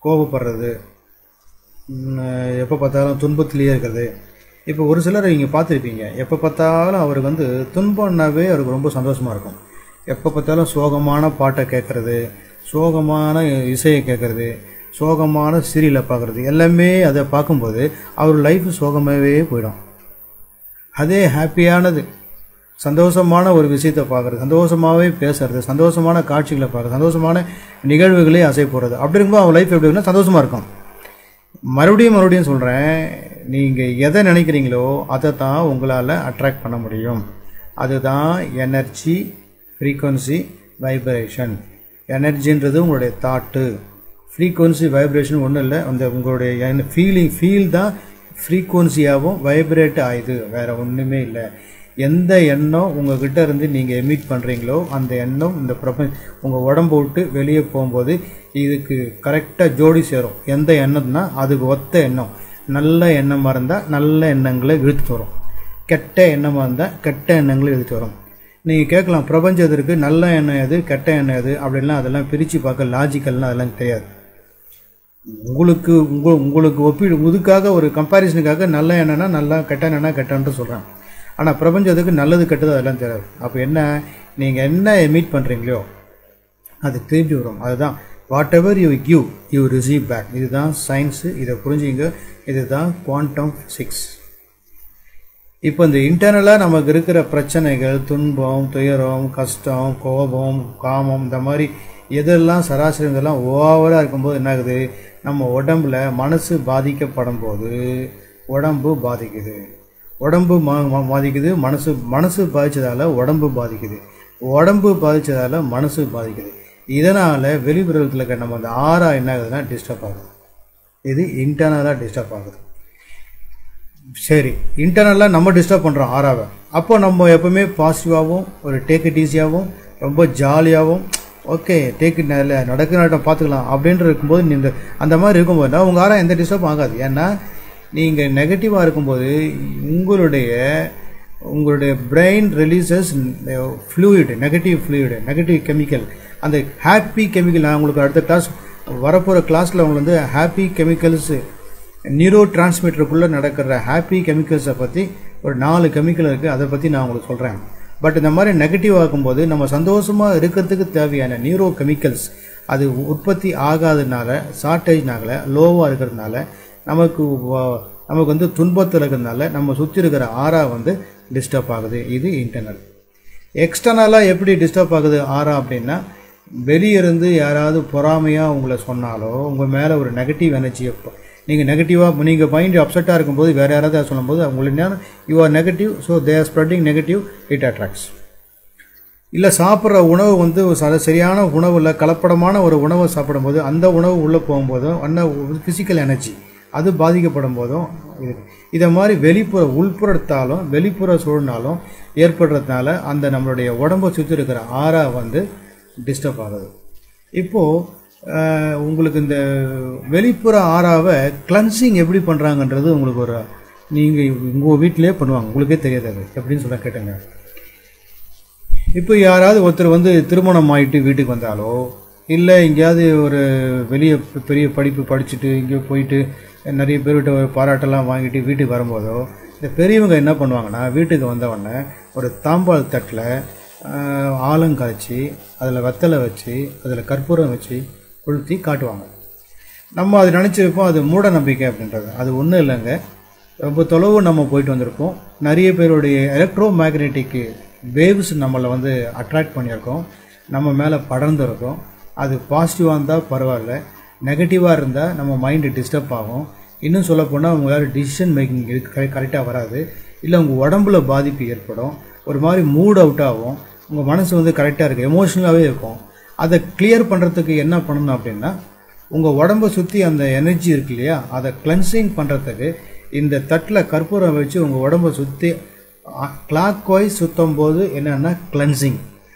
A: கோபப்படுறது, எப்போ பார்த்தாலும் துன்பத்திலேயே இருக்கிறது. இப்போ ஒரு சிலர் நீங்கள் பார்த்துருப்பீங்க, எப்போ பார்த்தாலும் அவருக்கு வந்து துன்பம்னாவே அவருக்கு ரொம்ப சந்தோஷமாக இருக்கும். எப்போ பார்த்தாலும் சோகமான பாட்டை கேட்குறது, சோகமான இசையை கேட்குறது, சோகமான சீரியலை பார்க்குறது, எல்லாமே அதை பார்க்கும்போது அவர் லைஃப் சோகமாகவே போயிடும். அதே ஹாப்பியானது, சந்தோஷமான ஒரு விஷயத்தை பார்க்குறது, சந்தோஷமாகவே பேசுறது, சந்தோஷமான காட்சிகளை பார்க்குறது, சந்தோஷமான நிகழ்வுகளே அசை போகிறது. அப்படி இருக்கும்போது அவன் லைஃப் எப்படி இருக்குன்னா சந்தோஷமாக இருக்கும். மறுபடியும் சொல்கிறேன், நீங்கள் எதை நினைக்கிறீங்களோ அதை தான் உங்களால் அட்ராக்ட் பண்ண முடியும். அதுதான் எனர்ஜி, ஃப்ரீக்வன்சி, வைப்ரேஷன். எனர்ஜின்றது உங்களுடைய தாட்டு, ஃப்ரீக்வன்சி வைப்ரேஷன் ஒன்றும் இல்லை, அந்த உங்களுடைய ஃபீல் தான் ஃப்ரீக்வன்சியாகவும் வைப்ரேட் ஆகுது, வேறு ஒன்றுமே இல்லை. எந்த எண்ணம் உங்ககிட்ட இருந்து நீங்கள் எமிட் பண்ணுறீங்களோ அந்த எண்ணம் இந்த உங்கள் உடம்பு விட்டு வெளியே போகும்போது இதுக்கு கரெக்டாக ஜோடி சேரும். எந்த எண்ணம்னா அதுக்கு ஒத்த எண்ணம். நல்ல எண்ணமாக இருந்தால் நல்ல எண்ணங்களை இழுத்துட்டு வரும், கெட்ட எண்ணமாக இருந்தால் கெட்ட எண்ணங்களை இழுத்துட்டு வரும். நீங்கள் கேட்கலாம், பிரபஞ்சத்திற்கு நல்ல எண்ணம் எது கெட்ட எண்ணம் எது அப்படின்லாம் அதெல்லாம் பிரித்து பார்க்க லாஜிக்கல்லாம் அதெல்லாம் தெரியாது. உங்களுக்கு இதுக்காக ஒரு கம்பேரிசனுக்காக நல்ல எண்ணம்னா நல்லா, கெட்ட எண்ணம்னா கெட்டன்ட்டு சொல்கிறேன். ஆனால் பிரபஞ்சத்துக்கு நல்லது கெட்டது அதெல்லாம் தெரியாது. அப்போ என்ன, நீங்கள் என்ன எமிட் பண்ணுறீங்களோ அது திரும்பி வரும். அதுதான் whatever you give you receive back. இதுதான் சயின்ஸு, இதை புரிஞ்சுங்க. இதுதான் குவாண்டம் ஃபிசிக்ஸ். இப்போ இந்த இன்டர்னலாக நமக்கு இருக்கிற பிரச்சனைகள், துன்பம், துயரம், கஷ்டம், கோபம், காமம், இந்த மாதிரி எதெல்லாம் சராசரி இதெல்லாம் ஓவராக இருக்கும்போது என்ன ஆகுது, நம்ம உடம்புல மனசு பாதிக்கப்படும் போது உடம்பு பாதிக்குது. உடம்பு பாதிக்குது, மனசு பாதித்ததால் உடம்பு பாதிக்குது, உடம்பு பாதித்ததால் மனசு பாதிக்குது. இதனால் வெளிப்புறத்தில் இருக்க நம்ம அந்த ஆறா என்ன ஆகுதுன்னா டிஸ்டர்ப் ஆகுது. இது இன்டர்னலாக டிஸ்டர்ப் ஆகுது. சரி, இன்டர்னலாக நம்ம டிஸ்டர்ப் பண்ணுறோம் ஆறாவை. அப்போ நம்ம எப்போவுமே பாசிட்டிவாகவும் ஒரு டேக் இட் ஈஸியாகவும் ரொம்ப ஜாலியாகவும் ஓகே டேக் இட் நடக்கிற நாட்டம் பார்த்துக்கலாம் அப்படின்ட்டு இருக்கும்போது நீங்கள் அந்த மாதிரி இருக்கும்போது உங்கள் ஆறா எந்த டிஸ்டர்ப் ஆகாது. ஏன்னா நீங்கள் நெகட்டிவாக இருக்கும்போது உங்களுடைய brain releases fluid, negative chemical, அந்த ஹாப்பி கெமிக்கல். நான் உங்களுக்கு அடுத்த கிளாஸ் வரப்போகிற கிளாஸில் உங்களுக்கு வந்து ஹாப்பி கெமிக்கல்ஸு, நியூரோ டிரான்ஸ்மிட்டருக்குள்ளே நடக்கிற ஹாப்பி கெமிக்கல்ஸை பற்றி ஒரு 4 கெமிக்கல் இருக்குது, அதை பற்றி நான் உங்களுக்கு சொல்கிறேன். பட் இந்த மாதிரி நெகட்டிவாக இருக்கும்போது நம்ம சந்தோஷமாக இருக்கிறதுக்கு தேவையான நியூரோ கெமிக்கல்ஸ் அது உற்பத்தி ஆகாததுனால, ஷார்ட்டேஜ்னால, லோவாக இருக்கிறதுனால, நமக்கு வந்து துன்பத்தில் இருக்கிறதுனால நம்ம சுற்றி இருக்கிற ஆறா வந்து டிஸ்டர்ப் ஆகுது. இது இன்டர்னல். எக்ஸ்டர்னலாக எப்படி டிஸ்டர்ப் ஆகுது ஆறா அப்படின்னா, வெளியிருந்து யாராவது பொறாமையாக உங்களை சொன்னாலோ, உங்கள் மேலே ஒரு நெகட்டிவ் எனர்ஜியை, நீங்கள் நெகட்டிவாக நீங்கள் மைண்ட் அப்செட்டாக இருக்கும்போது வேறு யாராவது சொல்லும்போது அவங்களுக்கு you are negative, so they are spreading negative, it attracts. இல்லை சாப்பிட்ற உணவு வந்து சரியான உணவு இல்லை, கலப்படமான ஒரு உணவை சாப்பிடும்போது அந்த உணவு உள்ளே போகும்போதும் அந்த ஃபிசிக்கல் எனர்ஜி அது பாதிக்கப்படும் போதும் இதை மாதிரி உள்புறத்தாலும் வெளிப்புற சூழ்நாலும் ஏற்படுறதுனால அந்த நம்மளுடைய உடம்பை சுற்றி இருக்கிற ஆறா வந்து டிஸ்டர்ப் ஆகுது. இப்போது உங்களுக்கு இந்த வெளிப்புற ஆறாவை கிளன்சிங் எப்படி பண்ணுறாங்கன்றது உங்களுக்கு ஒரு நீங்கள் உங்கள் வீட்டிலே பண்ணுவாங்க, உங்களுக்கே தெரியாது அது எப்படின்னு சொல்ல கேட்டுங்க. இப்போ யாராவது ஒருத்தர் வந்து திருமணம் ஆகிட்டு வீட்டுக்கு வந்தாலோ, இல்லை எங்கேயாவது ஒரு வெளியே பெரிய படிப்பு படிச்சுட்டு இங்கே போயிட்டு நிறைய பேர்கிட்ட ஒரு பாராட்டெல்லாம் வாங்கிட்டு வீட்டுக்கு வரும்போதோ, இந்த பெரியவங்க என்ன பண்ணுவாங்கன்னா வீட்டுக்கு வந்தவொடனே ஒரு தாம்பால் தட்டில் ஆலங்காய்ச்சி அதில் வெத்தலை வச்சு அதில் கற்பூரம் வச்சு கொளுத்தி காட்டுவாங்க. நம்ம அது நினச்சிருப்போம் அது மூட நம்பிக்கை அப்படின்றது. அது ஒன்றும் இல்லைங்க, ரொம்ப தொலைவு நம்ம போயிட்டு வந்திருக்கோம். நிறைய பேருடைய எலக்ட்ரோ மேக்னெட்டிக் வேவ்ஸ் நம்மளை வந்து அட்ராக்ட் பண்ணியிருக்கோம், நம்ம மேலே படர்ந்துருக்கோம். அது பாசிட்டிவாக இருந்தால் பரவாயில்ல, நெகட்டிவாக இருந்தால் நம்ம மைண்டு டிஸ்டர்ப் ஆகும். இன்னும் சொல்லப்போனால் உங்களால் டிசிஷன் மேக்கிங் கரெக்டாக வராது, இல்லை உங்கள் உடம்புல பாதிப்பு ஏற்படும், ஒரு மாதிரி மூட் அவுட் ஆகும், உங்கள் மனசு வந்து கரெக்டாக இருக்குது, எமோஷ்னலாகவே இருக்கும். அதை கிளியர் பண்ணுறதுக்கு என்ன பண்ணணும் அப்படின்னா, உங்கள் உடம்பை சுற்றி அந்த எனர்ஜி இருக்கு இல்லையா, அதை கிளென்சிங் பண்ணுறதுக்கு இந்த தட்டில் கற்பூரம் வச்சு உங்கள் உடம்பை சுற்றி கிளாக் வைஸ் சுற்றும் போது என்னென்னா கிளென்சிங்,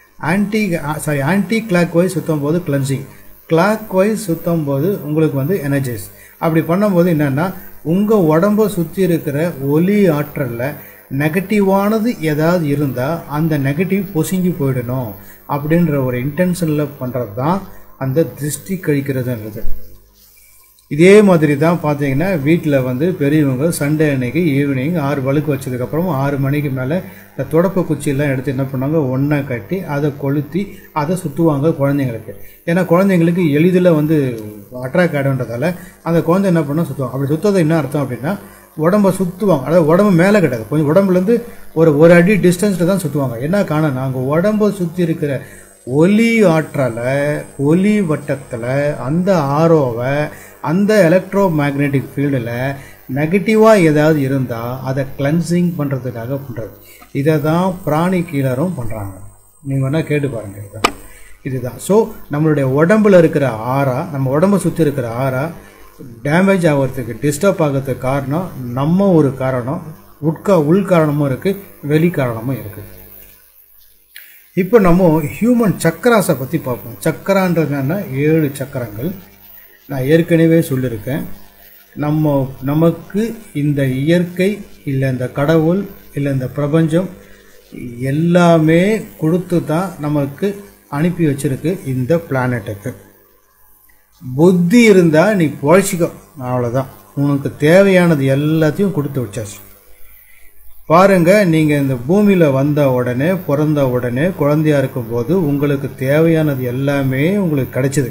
A: ஆன்டி கிளாக் வைஸ் சுற்றும் போது கிளென்சிங், கிளாக் வைஸ் சுற்றும் போது உங்களுக்கு வந்து எனர்ஜைஸ். அப்படி பண்ணும்போது என்னென்னா உங்கள் உடம்பை சுற்றி இருக்கிற ஒலி ஆற்றலில் நெகட்டிவானது ஏதாவது இருந்தால் அந்த நெகட்டிவ் பொசுங்கி போயிடணும் அப்படின்ற ஒரு இன்டென்ஷனில் பண்ணுறது தான் அந்த திருஷ்டி கழிக்கிறதுன்றது. இதே மாதிரி தான் பார்த்தீங்கன்னா வீட்டில் வந்து பெரியவங்க சண்டே அன்னைக்கு ஈவினிங் 6 விளக்கு வச்சதுக்கப்புறம் 6 மணிக்கு மேலே இந்த தொடப்ப குச்சியெல்லாம் எடுத்து என்ன பண்ணுவாங்க, ஒன்றா கட்டி அதை கொளுத்தி அதை சுற்றுவாங்க குழந்தைங்களுக்கு. ஏன்னா குழந்தைங்களுக்கு எளிதில் வந்து அட்ராக்ட் ஆகிடுன்றதால அந்த குழந்தை என்ன பண்ணால் சுற்றுவாங்க. அப்படி சுற்றுறது என்ன அர்த்தம் அப்படின்னா உடம்பை சுற்றுவாங்க. அதாவது உடம்பு மேலே கிடையாது, கொஞ்சம் உடம்புலேருந்து ஒரு அடி டிஸ்டன்ஸில் தான் சுற்றுவாங்க. என்ன காரணம், நாங்கள் உடம்பை சுற்றி இருக்கிற ஒலி ஆற்றலை ஒலி வட்டத்தில் அந்த ஆரோவை அந்த எலக்ட்ரோ மேக்னெட்டிக் ஃபீல்டில் நெகட்டிவாக ஏதாவது இருந்தால் அதை கிளென்சிங் பண்ணுறதுக்காக பண்ணுறது. இதை தான் பிராணி கீழரும் பண்ணுறாங்க. நீங்கள் வேணால் கேட்டு பாருங்கள். இதுதான். ஸோ நம்மளுடைய உடம்பில் இருக்கிற ஆறா, நம்ம உடம்பை சுற்றி இருக்கிற ஆறா டேமேஜ் ஆகிறதுக்கு டிஸ்டர்ப் ஆகிறதுக்கு காரணம் நம்ம ஒரு காரணம், உள் காரணமும் இருக்குது, வெளி காரணமும் இருக்குது. இப்போ நம்ம ஹியூமன் சக்கராஸை பற்றி பார்ப்போம். சக்கரான்றது என்னன்னா 7 சக்கரங்கள். நான் ஏற்கனவே சொல்லியிருக்கேன், நமக்கு இந்த இயற்கை இல்லை இந்த கடவுள் இல்லை இந்த பிரபஞ்சம் எல்லாமே கொடுத்து தான் நமக்கு அனுப்பி வச்சிருக்கு இந்த பிளானட்டுக்கு. புத்தி இருந்தால் நீ பொழைச்சிக்கோ, அவ்வளோதான். உனக்கு தேவையானது எல்லாத்தையும் கொடுத்து வச்சாச்சு. பாருங்க, நீங்கள் இந்த பூமியில் வந்த உடனே பிறந்த உடனே குழந்தையா இருக்கும்போது உங்களுக்கு தேவையானது எல்லாமே உங்களுக்கு கிடைச்சிது.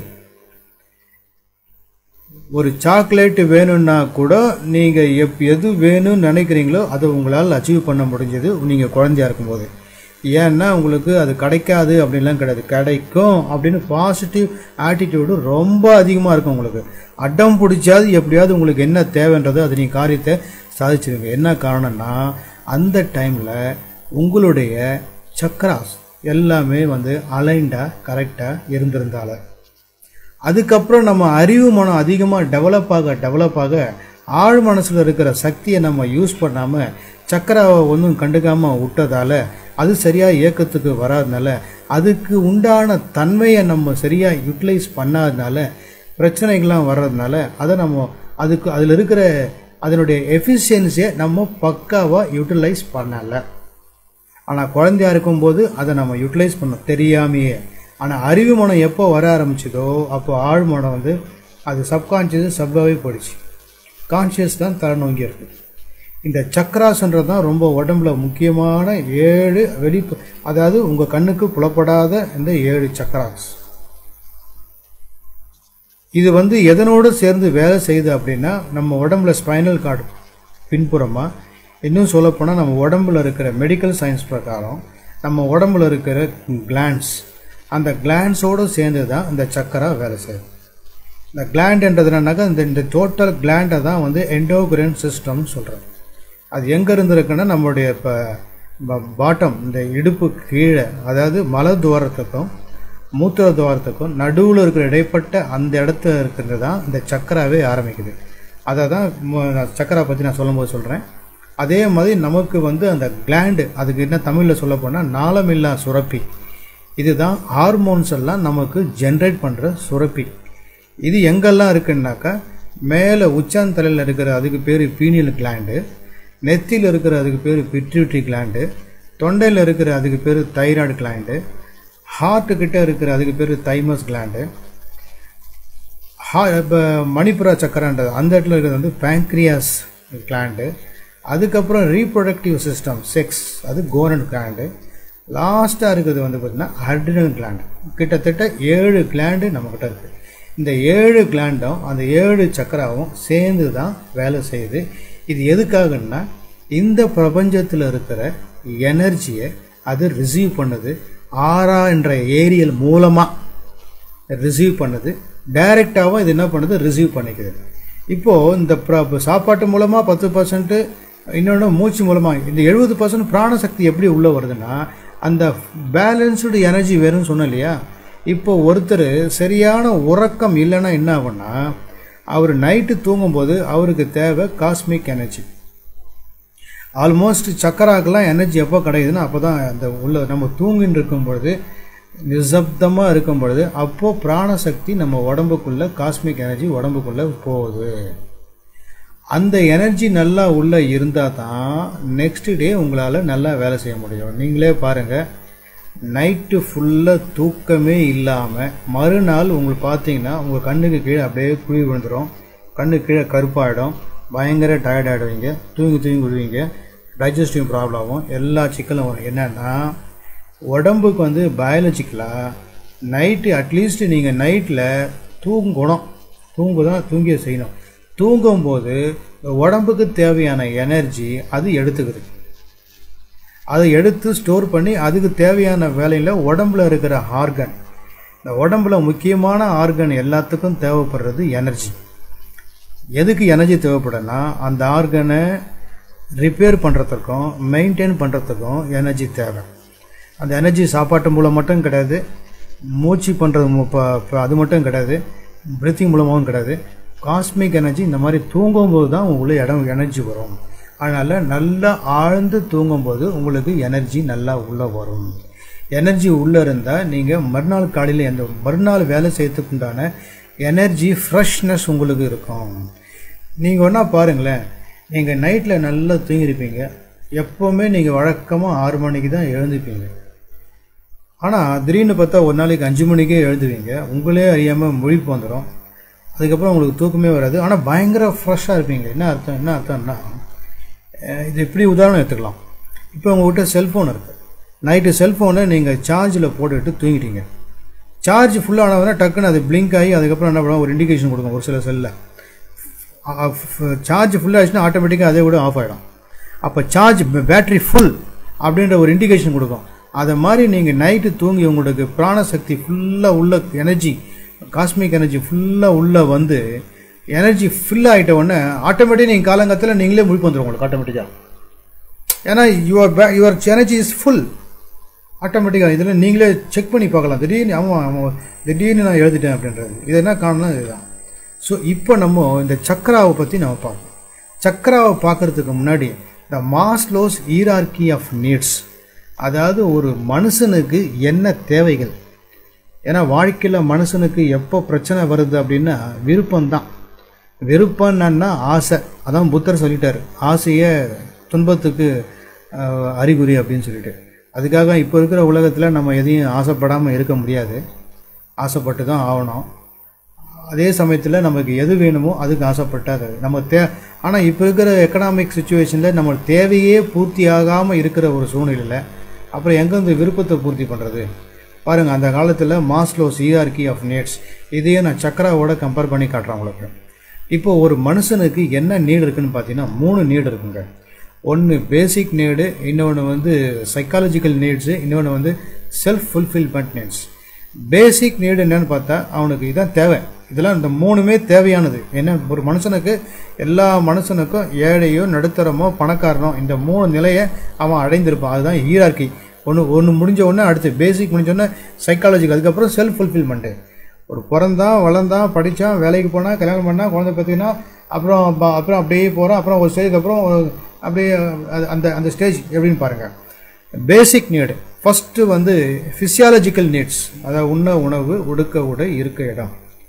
A: ஒரு சாக்லேட் வேணும்னா கூட நீங்கள் எது வேணும்னு நினைக்கிறீங்களோ அதை உங்களால் அச்சீவ் பண்ண முடிஞ்சது நீங்கள் குழந்தையா இருக்கும்போது. ஏன்னா உங்களுக்கு அது கிடைக்காது அப்படின்லாம் கிடையாது, கிடைக்கும் அப்படின்னு பாசிட்டிவ் ஆட்டிடியூடு ரொம்ப அதிகமாக இருக்கும். உங்களுக்கு அடம் பிடிச்சாது எப்படியாவது உங்களுக்கு என்ன தேவைன்றதோ அது நீங்கள் காரியத்தை சாதிச்சிருங்க. என்ன காரணம்னா அந்த டைமில் உங்களுடைய சக்கராஸ் எல்லாமே வந்து அலைண்டாக கரெக்டாக இருந்திருந்தால. அதுக்கப்புறம் நம்ம அறிவு மனம் அதிகமாக டெவலப் ஆக ஆழ் மனசில் இருக்கிற சக்தியை நம்ம யூஸ் பண்ணாமல் சக்கராவை ஒன்றும் கண்டுக்காமல் விட்டதால் அது சரியாக இயக்கத்துக்கு வராதனால, அதுக்கு உண்டான தன்மையை நம்ம சரியாக யூட்டிலைஸ் பண்ணாதனால பிரச்சனைகள்லாம் வர்றதுனால அதை நம்ம அதில் இருக்கிற அதனுடைய எஃபிஷியன்சியை நம்ம பக்காவாக யூட்டிலைஸ் பண்ணலை. ஆனால் குழந்தையா இருக்கும்போது அதை நம்ம யூட்டிலைஸ் பண்ண தெரியாமையே. ஆனால் அறிவு மனம் எப்போ வர ஆரம்பிச்சதோ அப்போ ஆழ் மனம் வந்து அது சப்கான்ஷியஸ் சப்பாகவே போயிடுச்சு. கான்ஷியஸ் தான் தலை நோங்கி இருக்கு. இந்த சக்கராஸ்ன்றது தான் ரொம்ப உடம்புல முக்கியமான 7 அதாவது உங்கள் கண்ணுக்கு புலப்படாத இந்த 7 சக்கராஸ். இது வந்து எதனோடு சேர்ந்து வேலை செய்யுது அப்படின்னா நம்ம உடம்புல ஸ்பைனல் கார்டு பின்புறமாக, இன்னும் சொல்லப்போனால் நம்ம உடம்புல இருக்கிற மெடிக்கல் சயின்ஸ் பிரகாரம் நம்ம உடம்புல இருக்கிற கிளாண்ட்ஸ், அந்த கிளாண்ட்ஸோடு சேர்ந்து தான் இந்த சக்கரா வேலை செய்யுது. இந்த கிளாண்ட்ன்றது என்னன்னாக்கா இந்த டோட்டல் கிளாண்டை தான் வந்து எண்டோகிரைன் சிஸ்டம்னு சொல்கிறோம். அது எங்கே இருந்துருக்குன்னா நம்மளுடைய இப்போ பாட்டம் இந்த இடுப்பு கீழே, அதாவது மலத்துவாரத்துக்கும் மூத்திர துவாரத்துக்கும் நடுவில் இருக்கிற இடைப்பட்ட அந்த இடத்துல இருக்கிறது தான் இந்த சக்கராவே ஆரம்பிக்குது. அதை தான் சக்கரா பற்றி நான் சொல்லும்போது சொல்கிறேன். அதே மாதிரி நமக்கு வந்து அந்த கிளாண்டு, அதுக்கு என்ன தமிழில் சொல்ல போனால் நாளமில்லா சுரப்பி. இதுதான் ஹார்மோன்ஸ் எல்லாம் நமக்கு ஜென்ரேட் பண்ணுற சுரப்பி. இது எங்கெல்லாம் இருக்குன்னாக்கா மேலே உச்சாந்தலையில் இருக்கிற அதுக்கு பேர் பீனியல் கிளாண்டு, நெத்தியில் இருக்கிற அதுக்கு பேர் பிட்யூட்டரி கிளாண்டு, தொண்டையில் இருக்கிற அதுக்கு பேர் தைராய்டு கிளாண்டு, ஹார்ட்டுக்கிட்ட இருக்கிற அதுக்கு பேர் தைமஸ் கிளாண்டு, இப்போ மணிப்புரா சக்கரன்றது அந்த இடத்துல இருக்கிறது வந்து பேங்க்ரியாஸ் கிளாண்டு, அதுக்கப்புறம் ரீப்ரொடக்டிவ் சிஸ்டம் செக்ஸ் அது கோனட் கிளாண்டு, லாஸ்ட்டாக இருக்கிறது வந்து பார்த்திங்கன்னா அட்ரினல் கிளாண்டு. கிட்டத்தட்ட 7 கிளாண்டு நம்மக்கிட்ட இருக்குது. இந்த 7 கிளாண்டும் அந்த 7 சக்கராவும் சேர்ந்து தான் வேலை செய்யுது. இது எதுக்காகன்னா இந்த பிரபஞ்சத்தில் இருக்கிற எனர்ஜியை அது ரிசீவ் பண்ணுது. ஆரா என்ற ஏரியல் மூலமாக ரிசீவ் பண்ணுது. டைரெக்டாகவும் இது என்ன பண்ணுது, ரிசீவ் பண்ணிக்குது. இப்போது இந்த சாப்பாட்டு மூலமாக 10%, இன்னொன்று மூச்சு மூலமாக இந்த 70% பிராணசக்தி எப்படி உள்ளே வருதுன்னா அந்த பேலன்ஸ்டு எனர்ஜி வேணும்னு சொன்னோம் இல்லையா. இப்போ ஒருத்தர் சரியான உறக்கம் இல்லைன்னா என்ன ஆகும்னா அவர் நைட்டு தூங்கும்போது அவருக்கு தேவை காஸ்மிக் எனர்ஜி. ஆல்மோஸ்ட் சக்கராக்கெல்லாம் எனர்ஜி எப்போ கிடைக்குதுன்னா அப்போ தான் அந்த உள்ள நம்ம தூங்கின்னு இருக்கும் பொழுது நிசப்தமாக இருக்கும் பொழுது அப்போது பிராணசக்தி நம்ம உடம்புக்குள்ளே காஸ்மிக் எனர்ஜி உடம்புக்குள்ளே போகுது. அந்த எனர்ஜி நல்லா உள்ளே இருந்தால் தான் நெக்ஸ்ட் டே உங்களால் நல்லா வேலை செய்ய முடியும். நீங்களே பாருங்கள், நைட்டு ஃபுல்லாக தூக்கமே இல்லாமல் மறுநாள் உங்களுக்கு பார்த்தீங்கன்னா உங்கள் கண்ணுக்கு கீழே அப்படியே குழி விழுந்துடும். கண்ணு கீழே கருப்பாயிடும், பயங்கர டயர்ட் ஆகிடுவீங்க, தூங்கி விடுவீங்க, டைஜஸ்டிவ் ப்ராப்ளம் ஆகும், எல்லா சிக்கலும் வரும். என்னன்னா உடம்புக்கு வந்து பயாலஜிக்கலாக நைட்டு அட்லீஸ்ட் நீங்கள் நைட்டில் தூங்கியே செய்யணும். தூங்கும்போது உடம்புக்கு தேவையான எனர்ஜி அது எடுத்துக்குது. அதை எடுத்து ஸ்டோர் பண்ணி அதுக்கு தேவையான வேலையில் உடம்புல இருக்கிற ஆர்கன், இந்த உடம்புல முக்கியமான ஆர்கன் எல்லாத்துக்கும் தேவைப்படுறது எனர்ஜி. எதுக்கு எனர்ஜி தேவைப்படுன்னா அந்த ஆர்கனை ரிப்பேர் பண்ணுறதுக்கும் மெயின்டைன் பண்ணுறதுக்கும் எனர்ஜி தேவை. அந்த எனர்ஜி சாப்பாட்டு மூலம் மட்டும் கிடையாது, மூச்சு பண்ணுறது அது மட்டும் கிடையாது, பிரீத்திங் மூலமாகவும் கிடையாது. காஸ்மிக் எனர்ஜி இந்த மாதிரி தூங்கும்போது தான் உங்களுக்கு எனர்ஜி வரும். அதனால் நல்லா ஆழ்ந்து தூங்கும்போது உங்களுக்கு எனர்ஜி நல்லா உள்ளே வரும். எனர்ஜி உள்ளே இருந்தால் நீங்கள் மறுநாள் காலையில் மறுநாள் வேலை செய்யறதுக்கு உண்டான எனர்ஜி ஃப்ரெஷ்னஸ் உங்களுக்கு இருக்கும். நீங்கள் ஒன்றா பாருங்களேன், நீங்கள் நைட்டில் நல்லா தூங்கியிருப்பீங்க, எப்போவுமே நீங்கள் வழக்கமாக 6 மணிக்கு தான் எழுந்துப்பீங்க. ஆனால் திடீர்னு பார்த்தா ஒரு நாளைக்கு 5 மணிக்கே எழுதுவீங்க, உங்களே அறியாமல் முழிப்பு வந்துடும், அதுக்கப்புறம் உங்களுக்கு தூக்கமே வராது, ஆனால் பயங்கர ஃப்ரெஷ்ஷாக இருப்பீங்க. என்ன அர்த்தம்னா இது இப்படி உதாரணம் எடுத்துக்கலாம். இப்போ உங்கள்கிட்ட செல்ஃபோன் இருக்குது, நைட்டு செல்ஃபோனை நீங்கள் சார்ஜில் போட்டுக்கிட்டு தூங்கிட்டீங்க, சார்ஜ் ஃபுல்லானவனா டக்குன்னு அது பிளிங்க் ஆகி அதுக்கப்புறம் என்ன பண்ணுவோம், ஒரு இண்டிகேஷன் கொடுக்கும். ஒரு சில செல்லில் சார்ஜ் ஃபுல்லாகிடுச்சுன்னா ஆட்டோமேட்டிக்காக அதே கூட ஆஃப் ஆகிடும். அப்போ சார்ஜ் பேட்ரி ஃபுல் அப்படின்ற ஒரு இண்டிகேஷன் கொடுக்கும். அதை மாதிரி நீங்கள் நைட்டு தூங்கி உங்களுக்கு பிராணசக்தி ஃபுல்லாக உள்ள எனர்ஜி, காஸ்மிக் எனர்ஜி ஃபுல்லாக உள்ளே வந்து எனர்ஜி ஃபில் ஆகிட்ட உடனே ஆட்டோமேட்டிக்காக நீங்கள் காலங்கத்தில் நீங்களே முழிப்பு வந்துடும் உங்களுக்கு ஆட்டோமேட்டிக்காக. ஏன்னா யுவர் எனர்ஜி இஸ் ஃபுல் ஆட்டோமேட்டிக்காக. இதில் நீங்களே செக் பண்ணி பார்க்கலாம், திடீர்னு நான் எழுதிட்டேன் அப்படின்றது. இது என்ன காரணம், இதுதான். ஸோ இப்போ நம்ம இந்த சக்கராவை பற்றி நம்ம பார்ப்போம். சக்கராவை பார்க்குறதுக்கு முன்னாடி இந்த மாஸ்லோஸ் ஹீரார்கி ஆஃப் நீட்ஸ், அதாவது ஒரு மனுஷனுக்கு என்ன தேவைகள். ஏன்னா வாழ்க்கையில் மனுஷனுக்கு எப்போ பிரச்சனை வருது அப்படின்னா விருப்பம்தான். விருப்பம்னா ஆசை. அதான் புத்தர் சொல்லிட்டார், ஆசையே துன்பத்துக்கு அறிகுறி அப்படின்னு சொல்லிட்டு. அதுக்காக இப்போ இருக்கிற உலகத்தில் நம்ம எதையும் ஆசைப்படாமல் இருக்க முடியாது, ஆசைப்பட்டு தான் ஆகணும். அதே சமயத்தில் நமக்கு எது வேணுமோ அதுக்கு ஆசைப்பட்டாது நம்ம ஆனால் இப்போ இருக்கிற எக்கனாமிக் சுச்சுவேஷனில் நம்ம தேவையே பூர்த்தி ஆகாமல் இருக்கிற ஒரு சூழ்நிலையில் அப்புறம் எங்கேருந்து விருப்பத்தை பூர்த்தி பண்ணுறது பாருங்கள். அந்த காலத்தில் மாஸ்லோஸ் ஹியரார்கி ஆஃப் நீட்ஸ், இதையே நான் சக்கராவோட கம்பேர் பண்ணி காட்டுறேன் உங்களுக்கு. இப்போது ஒரு மனுஷனுக்கு என்ன நீடு இருக்குதுன்னு பார்த்தீங்கன்னா 3 நீடு இருக்குங்க. ஒன்று பேசிக் நீடு, இன்னொன்று வந்து சைக்காலஜிக்கல் நீட்ஸு, இன்னொன்று வந்து self fulfilment needs. Basic need என்னன்னு பார்த்தா அவனுக்கு இதான் தேவை. இதெல்லாம் இந்த 3மே தேவையானது. ஏன்னா ஒரு மனுஷனுக்கு, எல்லா மனுஷனுக்கும் ஏழையோ நடுத்தரமோ பணக்காரனோ இந்த 3 நிலையை அவன் அடைந்திருப்பான். அதுதான் ஹீரார்கி. ஒன்று முடிஞ்ச உடனே அடுத்து பேசிக் முடிஞ்சோடனே சைக்காலஜிக்கல், அதுக்கப்புறம் செல்ஃப் ஃபுல்ஃபில்மெண்ட்டு. ஒரு பிறந்தான் வளர்ந்தான் படித்தான் வேலைக்கு போனால் கல்யாணம் பண்ணால் குழந்தை பார்த்தீங்கன்னா அப்புறம் அப்படியே போகிறான். அப்புறம் ஒரு ஸ்டேஜுக்கு அப்புறம் அப்படியே அந்த ஸ்டேஜ் எப்படின்னு பாருங்கள். பேசிக் நீடு ஃபஸ்ட்டு வந்து ஃபிசியாலஜிக்கல் நீட்ஸ், அதாவது உண்ண உணவு, உடுக்க உடை, இருக்க இடம்.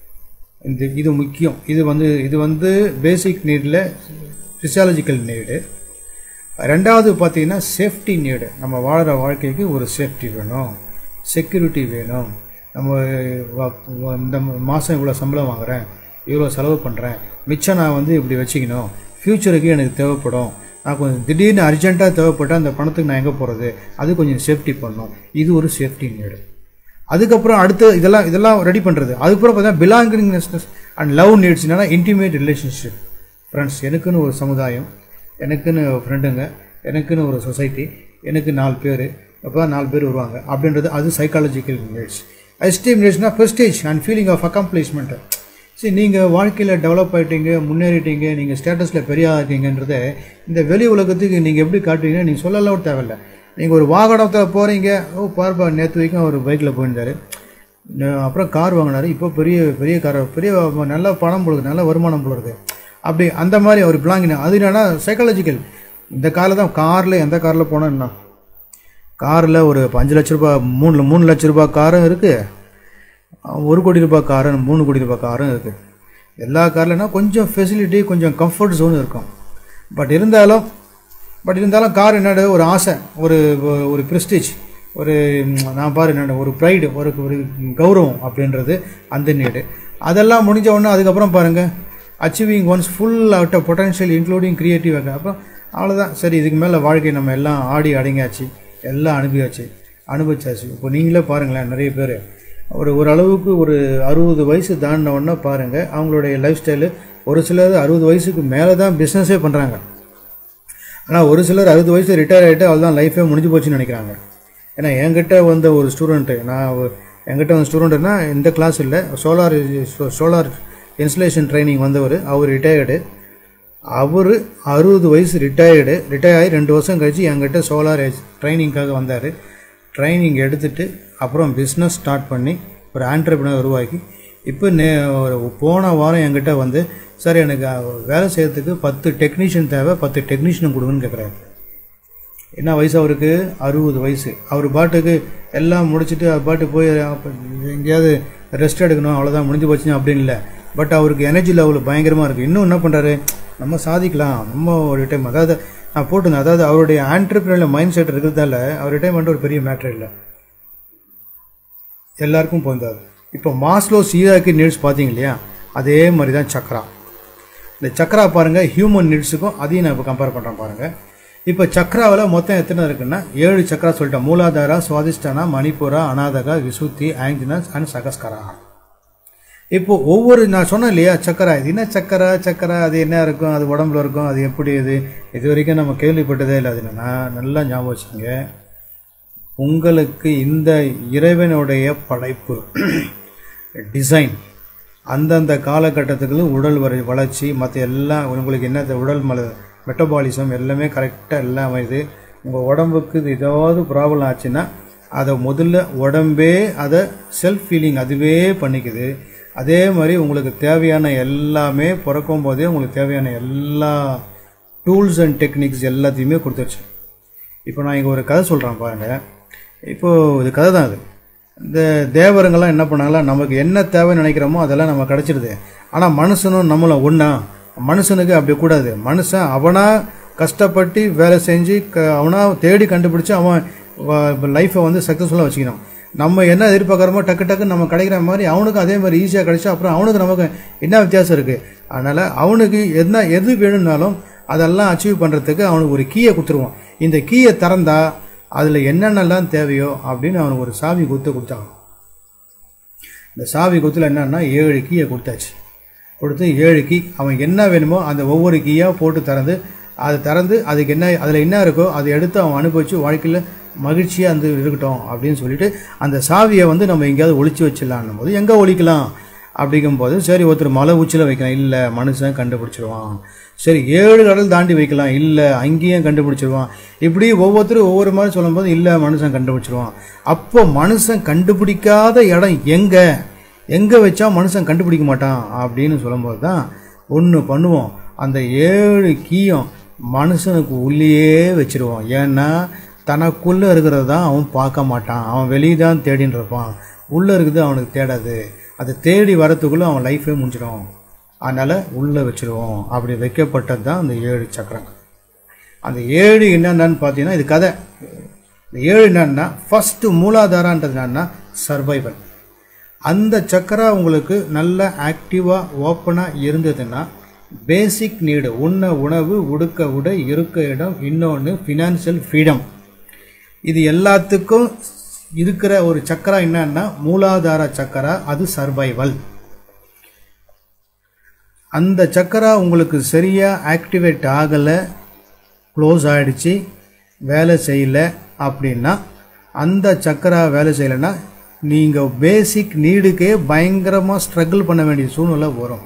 A: இது முக்கியம். இது வந்து பேசிக் நீடில் ஃபிசியாலஜிக்கல் நீடு. ரெண்டாவது பார்த்தீங்கன்னா சேஃப்டி நீடு. நம்ம வாழ்கிற வாழ்க்கைக்கு ஒரு சேஃப்டி வேணும், செக்யூரிட்டி வேணும். நம்ம இந்த மாதம் இவ்வளோ சம்பளம் வாங்குகிறேன், இவ்வளோ செலவு பண்ணுறேன், மிச்சம் நான் வந்து இப்படி வச்சுக்கணும், ஃப்யூச்சருக்கு எனக்கு தேவைப்படும், நான் கொஞ்சம் திடீர்னு அர்ஜென்ட்டாக தேவைப்பட்டால் அந்த பணத்துக்கு நான் எங்கே போகிறது, அது கொஞ்சம் சேஃப்டி பண்ணணும். இது ஒரு சேஃப்டி நீடு. அதுக்கப்புறம் அடுத்து இதெல்லாம் ரெடி பண்ணுறது. அதுக்கப்புறம் பார்த்தீங்கன்னா பிலாங்கிங்னஸ் அண்ட் லவ் நீட்ஸ். என்னன்னா இன்டிமேட் ரிலேஷன்ஷிப், ஃப்ரெண்ட்ஸ். எனக்குன்னு ஒரு சமுதாயம், எனக்குன்னு ஃப்ரெண்டுங்க, எனக்குன்னு ஒரு சொசைட்டி, எனக்கு 4 பேர், அப்போ தான் 4 பேர் வருவாங்க அப்படின்றது. அது சைக்காலஜிக்கல் நீட்ஸ். எஸ்டீம் நீட்ஸ்னா prestige and feeling of accomplishment. சரி, நீங்கள் வாழ்க்கையில் டெவலப் ஆகிட்டீங்க, முன்னேறிட்டீங்க, நீங்கள் ஸ்டேட்டஸில் பெரிய இருக்கீங்கன்றதை இந்த வெளி உலகத்துக்கு நீங்கள் எப்படி காட்டுவீங்கன்னா நீங்கள் சொல்லலாம் தேவையில்லை. நீங்கள் ஒரு வாகனத்தில் போகிறீங்க, பார்ப்பா நேற்று வரைக்கும் அவர் பைக்கில் போயிருந்தார், அப்புறம் கார் வாங்கினார், இப்போ பெரிய பெரிய கார், பெரிய நல்ல பணம் போடுது, நல்ல வருமானம் போடுறது, அப்படி அந்த மாதிரி அவர் பிளாங்கின. அது என்னன்னா சைக்காலஜிக்கல். இந்த காரில் தான் காரில் எந்த காரில் போனோம்னா காரில் ஒரு 5 லட்ச ரூபா 3 லட்ச ரூபா காரும் இருக்குது, 1 கோடி ரூபாய் காரும் 3 கோடி ரூபாய் காரும் இருக்குது. எல்லா கார்லனா கொஞ்சம் ஃபெசிலிட்டி, கொஞ்சம் கம்ஃபர்ட் ஜோன் இருக்கும். பட் இருந்தாலும் கார் என்னோட ஒரு ஆசை, ஒரு ப்ரெஸ்டீஜ், நான் பாரு என்னோட ஒரு ப்ரைடு, ஒரு கௌரவம் அப்படின்றது அந்த நீடு. அதெல்லாம் முடிஞ்ச உடனே அதுக்கப்புறம் பாருங்கள் achieving one's full out of potential including creative. அப்போ அவ்வளோதான், சரி இதுக்கு மேலே வாழ்க்கை நம்ம எல்லாம் ஆடி அடங்கியாச்சு, எல்லாம் அனுபவிச்சாச்சு. இப்போ நீங்களே பாருங்களேன், நிறைய பேர் ஓரளவுக்கு ஒரு 60 வயசு தாண்டினோன்னா பாருங்கள் அவங்களுடைய லைஃப் ஸ்டைலு. ஒரு சிலர் 60 வயசுக்கு மேலே தான் பிஸ்னஸே பண்ணுறாங்க. ஆனால் ஒரு சிலர் 60 வயசு ரிட்டையர் ஆகிட்டு அவ்வளோதான் லைஃபே முடிஞ்சு போச்சுன்னு நினைக்கிறாங்க. ஏன்னா என்கிட்ட வந்த ஒரு ஸ்டூடெண்ட்டு, என்கிட்ட வந்து ஸ்டூடெண்ட்டுனா இந்த கிளாஸ் இல்லை, சோலார் இன்ஸ்டலேஷன் ட்ரைனிங் வந்தவர். அவர் ரிட்டையர்டு. அவர் 60 வயசு ரிட்டையர் ஆகி 2 வருஷம் கழிச்சு என்கிட்ட சோலார் ட்ரைனிங்காக வந்தார். ட்ரைனிங் எடுத்துகிட்டு அப்புறம் பிஸ்னஸ் ஸ்டார்ட் பண்ணி ஒரு ஆண்டர்பிரினர் உருவாக்கி இப்போ போன வாரம் என்கிட்ட வந்து, சார் எனக்கு வேலை செய்யறதுக்கு 10 டெக்னீஷியன் தேவை, 10 டெக்னீஷியன் கொடுங்கன்னு கேட்குறாரு. என்ன வயசு அவருக்கு? 60 வயசு. அவர் பாட்டுக்கு எல்லாம் முடிச்சுட்டு அவர் பாட்டு போய் எங்கேயாவது ரெஸ்ட் எடுக்கணும், அவ்வளோதான் முடிஞ்சு போச்சுங்க அப்படின்னு இல்லை. பட் அவருக்கு எனர்ஜி லெவல் பயங்கரமாக இருக்குது. இன்னும் என்ன பண்ணுறாரு, நம்ம சாதிக்கலாம், நம்ம ஒரு டைம், அதாவது நான் போட்டுங்க, அதாவது அவருடைய ஆண்டர்பிரினர் மைண்ட் செட் இருக்கிறதால அவர் ரிட்டைர்மெண்ட் ஒரு பெரிய மேட்டர் இல்லை, எல்லாருக்கும் பொருந்தாது. இப்போ மாஸ்லோஸ் ஹியரார்கி நீட்ஸ் பார்த்தீங்க இல்லையா, அதே மாதிரி தான் சக்ரா. இந்த சக்ரா பாருங்கள், ஹியூமன் நீட்ஸுக்கும் அதையும் நான் இப்போ கம்பேர் பண்ணுறேன் பாருங்கள். இப்போ சக்ராவில் மொத்தம் எத்தனை இருக்குன்னா 7 சக்ரா சொல்லிட்டேன். மூலாதாரா, சுவாதிஷ்டானா, மணிப்புரா, அநாதகா, விசுத்தி, ஆங்கினஸ் அண்ட் சகஸ்கரா. இப்போ ஒவ்வொரு நான் சொன்னேன் இல்லையா சக்கரா, இது என்ன சக்கரா அது என்ன இருக்கும், அது உடம்புல இருக்கும், அது எப்படி, இது வரைக்கும் நம்ம கேள்விப்பட்டதே இல்லை. அது என்னன்னா நல்லா ஞாபகம் வச்சுங்க, உங்களுக்கு இந்த இறைவனுடைய படைப்பு டிசைன் அந்தந்த காலகட்டத்துக்கு உடல் வளர்ச்சி மற்ற எல்லாம் உங்களுக்கு என்ன உடல் மெட்டபாலிசம் எல்லாமே கரெக்டாக எல்லாம் வருது. உங்கள் உடம்புக்கு ஏதாவது ப்ராப்ளம் ஆச்சுன்னா அதை முதல்ல உடம்பே அதை செல்ஃப் ஃபீலிங் அதுவே பண்ணிக்குது. அதே மாதிரி உங்களுக்கு தேவையான எல்லாமே பிறக்கும் போதே உங்களுக்கு தேவையான எல்லா டூல்ஸ் அண்ட் டெக்னிக்ஸ் எல்லாத்தையுமே கொடுத்துருச்சு. இப்போ நான் இங்கே ஒரு கதை சொல்கிறேன் பாருங்கள். இப்போது இது கதை தான். அது இந்த தேவருங்கள்லாம் என்ன பண்ணாங்களா, நமக்கு என்ன தேவைன்னு நினைக்கிறோமோ அதெல்லாம் நம்ம கிடச்சிடுது. ஆனால் மனுஷனும் நம்மளை ஒன்றா, மனுஷனுக்கு அப்படி கூடாது. மனுஷன் அவனாக கஷ்டப்பட்டு வேலை செஞ்சு அவனாக தேடி கண்டுபிடிச்சி அவன் லைஃப்பை வந்து சக்ஸஸ்ஃபுல்லாக வச்சுக்கணும். நம்ம என்ன எதிர்பார்க்குறோமோ டக்கு நம்ம கிடைக்கிற மாதிரி அவனுக்கு அதே மாதிரி ஈஸியாக கிடைச்சா அப்புறம் அவனுக்கு நமக்கு என்ன வித்தியாசம் இருக்குது. அதனால் அவனுக்கு எது வேணும்னாலும் அதெல்லாம் அச்சீவ் பண்ணுறதுக்கு அவனுக்கு ஒரு கீயை கொடுத்துருவோம். இந்த கீயை திறந்தா அதில் என்னென்னலாம் தேவையோ அப்படின்னு அவனுக்கு ஒரு சாவி கொடுத்தாங்க. இந்த சாவி குத்தில் என்னன்னா 7 கீயை கொடுத்து 7 கீ அவன் என்ன வேணுமோ அந்த ஒவ்வொரு கீயாக போட்டு திறந்து அதுக்கு என்ன அதில் என்ன இருக்கோ அதை எடுத்து அவன் அனுபவிச்சு வாழ்க்கையில் மகிழ்ச்சியாக வந்து இருக்கட்டும் அப்படின்னு சொல்லிட்டு அந்த சாவியை வந்து நம்ம எங்கேயாவது ஒழிச்சு வச்சிடலான்னும் போது எங்கே ஒழிக்கலாம் அப்படிங்கும்போது, சரி ஒருத்தர் மலை உச்சியில் வைக்கலாம், இல்லை மனுஷன் கண்டுபிடிச்சிருவான். சரி 7 கடல் தாண்டி வைக்கலாம், இல்லை அங்கேயும் கண்டுபிடிச்சிருவான். இப்படி ஒவ்வொருத்தரும் ஒவ்வொரு மாதிரி சொல்லும்போது இல்லை மனுஷன் கண்டுபிடிச்சிருவான். அப்போ மனுஷன் கண்டுபிடிக்காத இடம் எங்கே வச்சா மனுஷன் கண்டுபிடிக்க மாட்டான் அப்படின்னு சொல்லும்போது தான் ஒன்று பண்ணுவோம், அந்த 7 கீயும் மனுஷனுக்கு உள்ளேயே வச்சிருவோம். ஏன்னா தனக்குள்ளே இருக்கிறது தான் அவன் பார்க்க மாட்டான், அவன் வெளியே தான் தேடின்னு இருப்பான். உள்ளே இருக்குது அவனுக்கு தேடாது, அதை தேடி வரத்துக்குள்ளே அவன் லைஃபே முடிஞ்சிடும். அதனால் உள்ளே வச்சுருவோம். அப்படி வைக்கப்பட்டது தான் அந்த 7 சக்கரங்கள். அந்த 7 என்னென்னு பார்த்தீங்கன்னா இது கதை. இந்த 7 என்னன்னா ஃபஸ்ட்டு மூலாதாரான்றது என்னன்னா சர்வைவல். அந்த சக்கரா உங்களுக்கு நல்ல ஆக்டிவாக ஓப்பனாக இருந்ததுன்னா பேசிக் நீடு, உணவு, உடுக்க உடை, இருக்க இடம், இன்னொன்று ஃபினான்ஷியல் ஃப்ரீடம், இது எல்லாத்துக்கும் இருக்கிற ஒரு சக்கரா என்னன்னா மூலாதார சக்கரா, அது சர்வைவல். அந்த சக்கரா உங்களுக்கு சரியா ஆக்டிவேட் ஆகலை, க்ளோஸ் ஆகிடுச்சு, வேலை செய்யலை அப்படின்னா, அந்த சக்கரா வேலை செய்யலைன்னா நீங்கள் பேசிக் நீடுக்கே பயங்கரமாக ஸ்ட்ரகிள் பண்ண வேண்டிய சூழ்நிலை வரும்.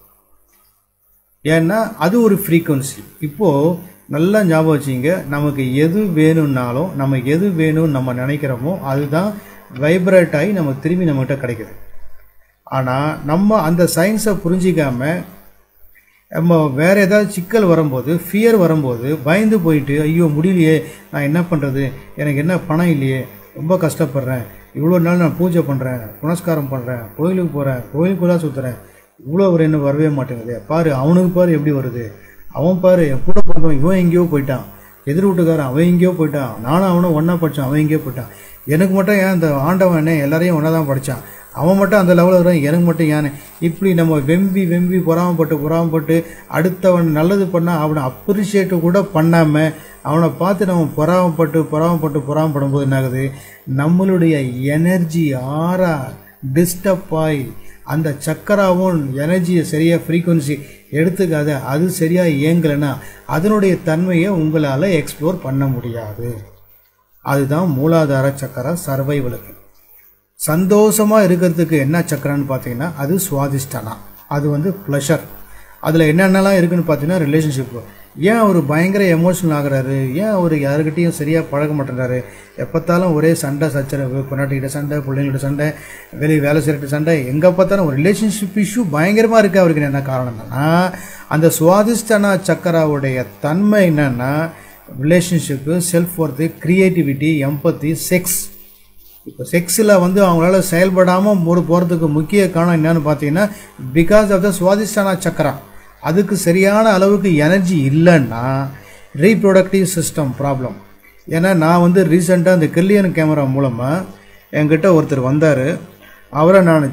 A: ஏன்னா அது ஒரு ஃப்ரீக்குவன்சி. இப்போது நல்லா ஞாபகம் வச்சுங்க, நமக்கு எது வேணும்னாலும் நம்ம எது வேணும்னு நம்ம நினைக்கிறோமோ அதுதான் வைப்ரேட் ஆகி நம்ம திரும்பி நம்மகிட்ட கிடைக்குது. ஆனால் நம்ம அந்த சயின்ஸை புரிஞ்சிக்காமல் நம்ம வேறு ஏதாவது சிக்கல் வரும்போது, ஃபியர் வரும்போது பயந்து போயிட்டு ஐயோ முடியலையே, நான் என்ன பண்ணுறது, எனக்கு என்ன பணம் இல்லையே, ரொம்ப கஷ்டப்படுறேன், இவ்வளோ நாள் நான் பூஜை பண்ணுறேன், புனஸ்காரம் பண்ணுறேன், கோயிலுக்கு போகிறேன், கோயிலுக்குள்ளே சுற்றுறேன், இவ்வளோ ஒரு என்ன வரவே மாட்டேங்குது, பாரு அவனுக்கு பாரு எப்படி வருது, அவன் பாரு என் கூட பிறந்தவன் இவன் எங்கேயோ போயிட்டான், எதிர் வீட்டுக்காரன் அவன் எங்கேயோ போயிட்டான், நானும் அவனும் ஒன்றா படித்தான் அவன் எங்கேயோ போயிட்டான், எனக்கு மட்டும் ஏன் இந்த ஆண்டவன் என்ன எல்லாரையும் ஒன்றா தான் படித்தான், அவன் மட்டும் அந்த லெவலில் இருக்கிறான், எனக்கு மட்டும் ஏன் இப்படி நம்ம வெம்பி பொறாமப்பட்டு அடுத்தவன் நல்லது பண்ணால் அவனை அப்ரிஷியேட் கூட பண்ணாமல் அவனை பார்த்து நம்ம பொறாமப்படும் போது என்ன ஆகுது, நம்மளுடைய எனர்ஜி ஆறா டிஸ்டர்ப் ஆகி அந்த சக்கராவும் எனர்ஜியை சரியாக ஃப்ரீக்குவன்சி எடுத்துக்காத, அது சரியாக இயங்கலைன்னா அதனுடைய தன்மையை உங்களால் எக்ஸ்ப்ளோர் பண்ண முடியாது. அதுதான் மூலாதார சக்கரா சர்வைவலுக்கு. சந்தோஷமாக இருக்கிறதுக்கு என்ன சக்கரான்னு பார்த்தீங்கன்னா அது சுவாதிஷ்டானா, அது ப்ளஷர். அதில் என்னென்னலாம் இருக்குதுன்னு பார்த்தீங்கன்னா ரிலேஷன்ஷிப்பு. ஏன் அவர் பயங்கர எமோஷனல் ஆகிறாரு, ஏன் அவர் யாருக்கிட்டையும் சரியாக பழக மாட்டேங்கிறாரு, எப்போத்தாலும் ஒரே சண்டை சச்சரவு, பொண்டாட்டிகிட்ட சண்டை, பிள்ளைங்கள்ட்ட சண்டை, வெளியே வேலை செய்கிற சண்டை, எங்கே பார்த்தாலும் ஒரு ரிலேஷன்ஷிப் இஷ்யூ பயங்கரமாக இருக்குது. அவருக்கு என்ன காரணம்னா அந்த சுவாதிஷ்டானா சக்கராவுடைய தன்மை என்னென்னா relationship, self worth, creativity, empathy, sex. இப்போ செக்ஸில் அவங்களால செயல்படாமல் போகிறதுக்கு முக்கிய காரணம் என்னன்னு பார்த்தீங்கன்னா பிகாஸ் ஆஃப் த சுவாதிஷ்டானா சக்கரா. அதுக்கு சரியான அளவுக்கு எனர்ஜி இல்லைன்னா ரீப்ரொடக்டிவ் சிஸ்டம் ப்ராப்ளம். ஏன்னா நான் ரீசெண்டாக இந்த கில்லியன் கேமரா மூலமாக என்கிட்ட ஒருத்தர் வந்தார். அவரை நான்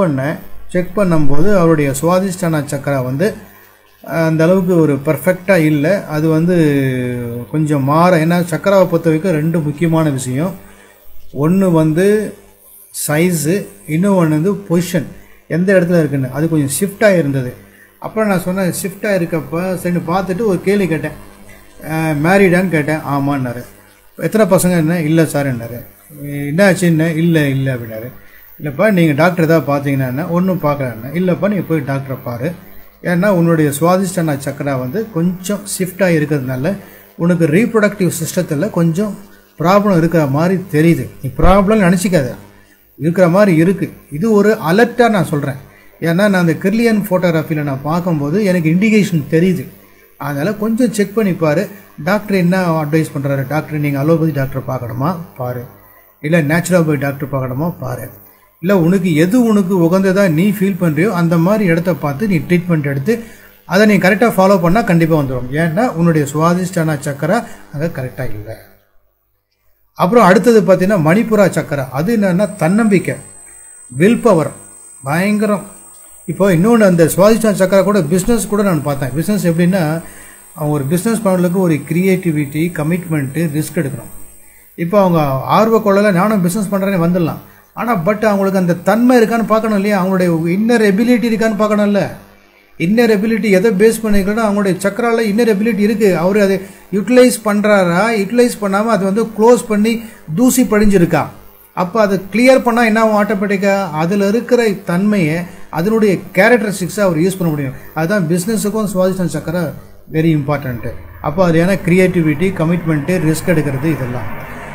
A: செக் பண்ணும்போது அவருடைய சுவாதிஷ்டானா சக்கரா அந்த அளவுக்கு ஒரு பர்ஃபெக்டாக இல்லை. அது கொஞ்சம் ஏன்னா சக்கராவை பொறுத்த வரைக்கும் 2 முக்கியமான விஷயம். ஒன்று சைஸு, இன்னொன்று பொசிஷன், எந்த இடத்துல இருக்குன்னு. அது கொஞ்சம் ஷிஃப்டாக இருந்தது. அப்புறம் நான் சொன்னேன் ஷிஃப்டாக இருக்கப்போ சரின்னு பார்த்துட்டு ஒரு கேள்வி கேட்டேன், மேரீடான்னு கேட்டேன். ஆமான்னாரு. எத்தனை பசங்க என்ன? இல்லை சார் என்னாரு. என்ன ஆச்சுன்னு? இல்லை அப்படின்னாரு. இல்லைப்பா நீங்கள் டாக்டர் ஏதாவது பார்த்தீங்கன்னா என்ன? ஒன்றும் பார்க்கலன்னா. இல்லைப்பா நீங்கள் போய் டாக்டரை பாரு, ஏன்னா உன்னுடைய சுவாதிஷ்டானா சக்கரா கொஞ்சம் ஷிஃப்டாக இருக்கிறதுனால உனக்கு ரீப்ரொடக்டிவ் சிஸ்டத்தில் கொஞ்சம் ப்ராப்ளம் இருக்கிற மாதிரி தெரியுது. நீ ப்ராப்ளம் நினச்சிக்காத, இருக்கிற மாதிரி இருக்குது. இது ஒரு அலர்ட்டாக நான் சொல்கிறேன். ஏன்னா நான் அந்த கிர்லியன் ஃபோட்டோகிராஃபியில் நான் பார்க்கும்போது எனக்கு இண்டிகேஷன் தெரியுது. அதனால் கொஞ்சம் செக் பண்ணிப்பார். டாக்டர் என்ன அட்வைஸ் பண்ணுறாரு, டாக்டர் நீங்கள் அலோபதி டாக்டர் பார்க்கணுமா பாரு, இல்லை நேச்சுரோபதி டாக்டர் பார்க்கணுமா பாரு, இல்லை உனக்கு உகந்ததாக நீ ஃபீல் பண்ணுறியோ அந்த மாதிரி இடத்த பார்த்து நீ ட்ரீட்மெண்ட் எடுத்து அதை நீ கரெக்டாக ஃபாலோ பண்ணால் கண்டிப்பாக வந்துடும். ஏன்னா உன்னுடைய சுவாதிஷ்டானா சக்கரா அங்கே கரெக்டாக இல்லை. அப்புறம் அடுத்தது பார்த்தீங்கன்னா மணிப்புரா சக்கரா. அது என்னன்னா தன்னம்பிக்கை, வில் பவர் பயங்கரம். இப்போ இன்னொன்று அந்த சுவாதிஷ்டானா சக்கரா கூட பிஸ்னஸ் கூட நான் பார்த்தேன். பிஸ்னஸ் எப்படின்னா அவங்க ஒரு பிஸ்னஸ் பண்ணுறதுக்கு ஒரு க்ரியேட்டிவிட்டி, கமிட்மெண்ட்டு, ரிஸ்க் எடுக்கணும். இப்போ அவங்க ஆர்வ கொள்ளல நானும் பிஸ்னஸ் பண்ணுறேன்னு வந்துடலாம். ஆனால் அவங்களுக்கு அந்த தன்மை இருக்கான்னு பார்க்கணும் இல்லையா, அவங்களுடைய இன்னர் எபிலிட்டி இருக்கான்னு பார்க்கணும்ல. இன்னர் எபிலிட்டி எதை பேஸ் பண்ணிக்கிறோன்னா அவங்களுடைய சக்கராவில் இன்னர் எபிலிட்டி இருக்குது. அவர் அதை யூட்டிலைஸ் பண்ணுறாரா, யூட்டிலைஸ் பண்ணாமல் அது க்ளோஸ் பண்ணி தூசி படிஞ்சிருக்கா. அப்போ அதை கிளியர் பண்ணால் என்ன ஆட்டோமேட்டிக்காக அதில் இருக்கிற தன்மையை அதனுடைய கேரக்டரிஸ்டிக்ஸை அவர் யூஸ் பண்ண முடியும். அதுதான் பிஸ்னஸுக்கும் சுவாதிஷ்டானா சக்கரா வெரி இம்பார்ட்டண்ட்டு. அப்போ அது ஏன்னா க்ரியேட்டிவிட்டி, கமிட்மெண்ட்டு, ரிஸ்க் எடுக்கிறது, இதெல்லாம்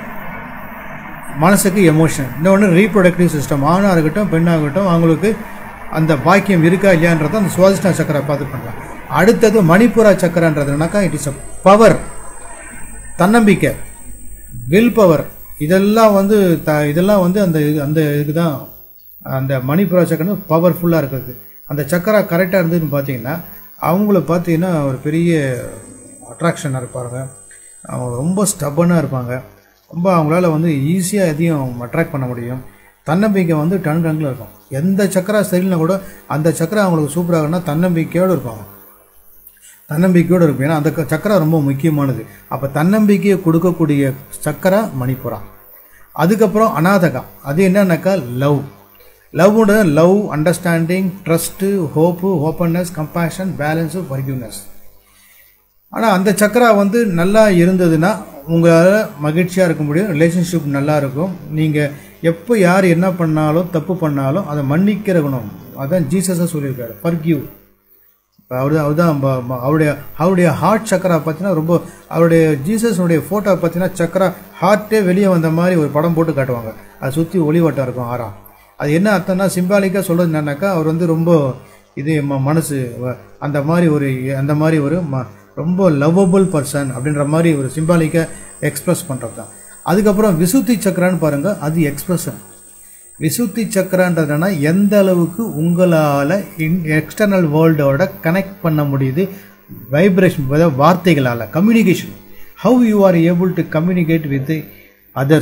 A: மனசுக்கு எமோஷன். இன்னொன்று ரீப்ரொடக்டிவ் சிஸ்டம், ஆணாக இருக்கட்டும் பெண்ணாகட்டும் அவங்களுக்கு அந்த பாக்கியம் இருக்கா இல்லையான்றதை அந்த சுவாதிஷ்டானா சக்கரா பார்த்து பண்ணலாம். அடுத்தது மணிப்புரா சக்கரான்றதுனாக்கா இட் இஸ் அ பவர், தன்னம்பிக்கை, வில் பவர். இதெல்லாம் அந்த இதுக்கு தான் அந்த மணிப்புரா சக்கரா பவர்ஃபுல்லாக இருக்கிறது. அந்த சக்கரா கரெக்டாக இருந்ததுன்னு பார்த்தீங்கன்னா அவங்கள பார்த்தீங்கன்னா ஒரு பெரிய அட்ராக்ஷனாக இருப்பாங்க, அவங்க ரொம்ப ஸ்டபனாக இருப்பாங்க, ரொம்ப அவங்களால ஈஸியாக எதையும் அட்ராக்ட் பண்ண முடியும். தன்னம்பிக்கை டன் கணக்கில் இருக்கும். எந்த சக்கரா சரியில்லைனா கூட அந்த சக்கரா அவங்களுக்கு சூப்பராகனா தன்னம்பிக்கையோடு இருப்பாங்க, தன்னம்பிக்கையோடு இருக்கும். ஏன்னா அந்த சக்கரா ரொம்ப முக்கியமானது. அப்போ தன்னம்பிக்கையை கொடுக்கக்கூடிய சக்கரா மணிப்புரா. அதுக்கப்புறம் அநாதகா. அது என்னன்னாக்கா லவ்வோட love, understanding, trust, hope, openness, compassion, balance, forgiveness. ஆனால் அந்த சக்கரா நல்லா இருந்ததுன்னா உங்களால் மகிழ்ச்சியாக இருக்க முடியும், ரிலேஷன்ஷிப் நல்லா இருக்கும். நீங்கள் எப்போ யார் என்ன பண்ணாலும் தப்பு பண்ணாலும் அதை மன்னிக்கிற குணம். அதுதான் ஜீசஸை சொல்லியிருக்காரு, ஃபர்கிவ். அதுதான் அவருடைய ஹார்ட் சக்கரா பார்த்தீங்கன்னா ரொம்ப அவருடைய ஜீசஸுடைய ஃபோட்டோ பார்த்தீங்கன்னா சக்கரா ஹார்ட்டே வெளியே வந்த மாதிரி ஒரு படம் போட்டு காட்டுவாங்க. அதை சுற்றி ஒளிவட்டம் இருக்கும் ஆறாம். அது என்ன அர்த்தம்னா சிம்பாலிக்காக சொல்கிறது என்னன்னாக்கா அவர் ரொம்ப இது மனசு அந்த மாதிரி ஒரு ரொம்ப லவ்வபிள் பர்சன் அப்படின்ற மாதிரி ஒரு சிம்பாலிக்காக எக்ஸ்பிரஸ் பண்ணுறது தான். அதுக்கப்புறம் விசுத்தி சக்கரான்னு பாருங்கள், அது எக்ஸ்பிரஷன். விசுத்தி சக்கரான்றதுனா எந்த அளவுக்கு உங்களால் எக்ஸ்டர்னல் வேர்ல்டோட கனெக்ட் பண்ண முடியுது, வைப்ரேஷன், வார்த்தைகளால் communication, how you are able to communicate with others.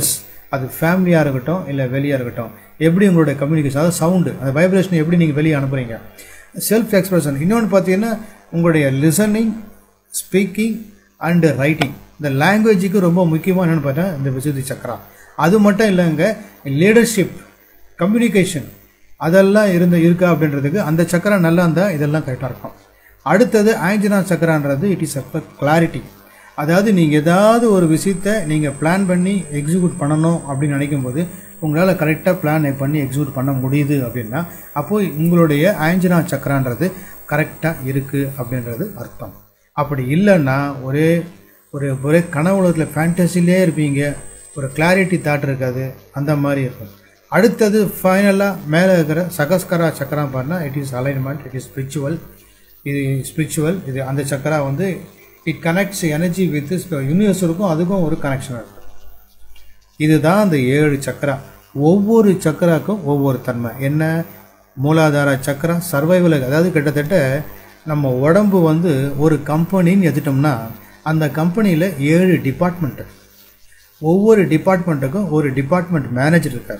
A: அது ஃபேமிலியாக இருக்கட்டும் இல்லை வெளியாக இருக்கட்டும், எப்படி உங்களுடைய கம்யூனிகேஷன், அதாவது சவுண்டு, அந்த வைப்ரேஷன் எப்படி நீங்கள் வெளியே அனுப்புகிறீங்க, செல்ஃப் எக்ஸ்பிரஷன். இன்னொன்று பார்த்தீங்கன்னா உங்களுடைய லிசனிங், ஸ்பீக்கிங் அண்டு ரைட்டிங், இந்த லாங்குவேஜுக்கு ரொம்ப முக்கியமாக என்னென்னு பார்த்தா இந்த விசுத்தி சக்கரா. அது மட்டும் இல்லைங்க, லீடர்ஷிப், கம்யூனிகேஷன் அதெல்லாம் இருக்கா அப்படின்றதுக்கு அந்த சக்கரா நல்லா இருந்தால் இதெல்லாம் கரெக்டாக இருக்கும். அடுத்தது ஆஞ்சனா சக்கரான்றது இட் இஸ் அ கிளாரிட்டி. அதாவது நீங்கள் ஏதாவது ஒரு விஷயத்தை நீங்கள் பிளான் பண்ணி எக்ஸிக்யூட் பண்ணணும் அப்படின்னு நினைக்கும் போது உங்களால் கரெக்டாக பிளான் பண்ணி எக்ஸிக்யூட் பண்ண முடியுது அப்படின்னா அப்போது உங்களுடைய ஆஞ்சனா சக்கரான்றது கரெக்டாக இருக்குது அப்படின்றது அர்த்தம். அப்படி இல்லைன்னா ஒரே கனவு உலகத்தில் ஃபேண்டசிலே இருப்பீங்க, ஒரு கிளாரிட்டி தாட் இருக்காது, அந்த மாதிரி இருக்கும். அடுத்தது ஃபைனலாக மேலே இருக்கிற சகஸ்கரா சக்கரா பாருன்னா it is alignment, it is spiritual. இது ஸ்பிரிச்சுவல், இது அந்த சக்கரா வந்து இட் கனெக்ட்ஸ் எனர்ஜி வித் யூனிவர்ஸுக்கும் அதுக்கும் ஒரு கனெக்ஷன் இருக்குது. இதுதான் அந்த 7 சக்கரா. ஒவ்வொரு சக்கராக்கும் ஒவ்வொரு தன்மை. என்ன? மூலாதார சக்கரா சர்வைவல், அதாவது கிட்டத்தட்ட நம்ம உடம்பு வந்து ஒரு கம்பெனின்னு எடுத்துட்டோம்னா அந்த கம்பெனியில் 7 டிபார்ட்மெண்ட்டு, ஒவ்வொரு டிபார்ட்மெண்ட்டுக்கும் ஒரு டிபார்ட்மெண்ட் மேனேஜர் இருக்கார்.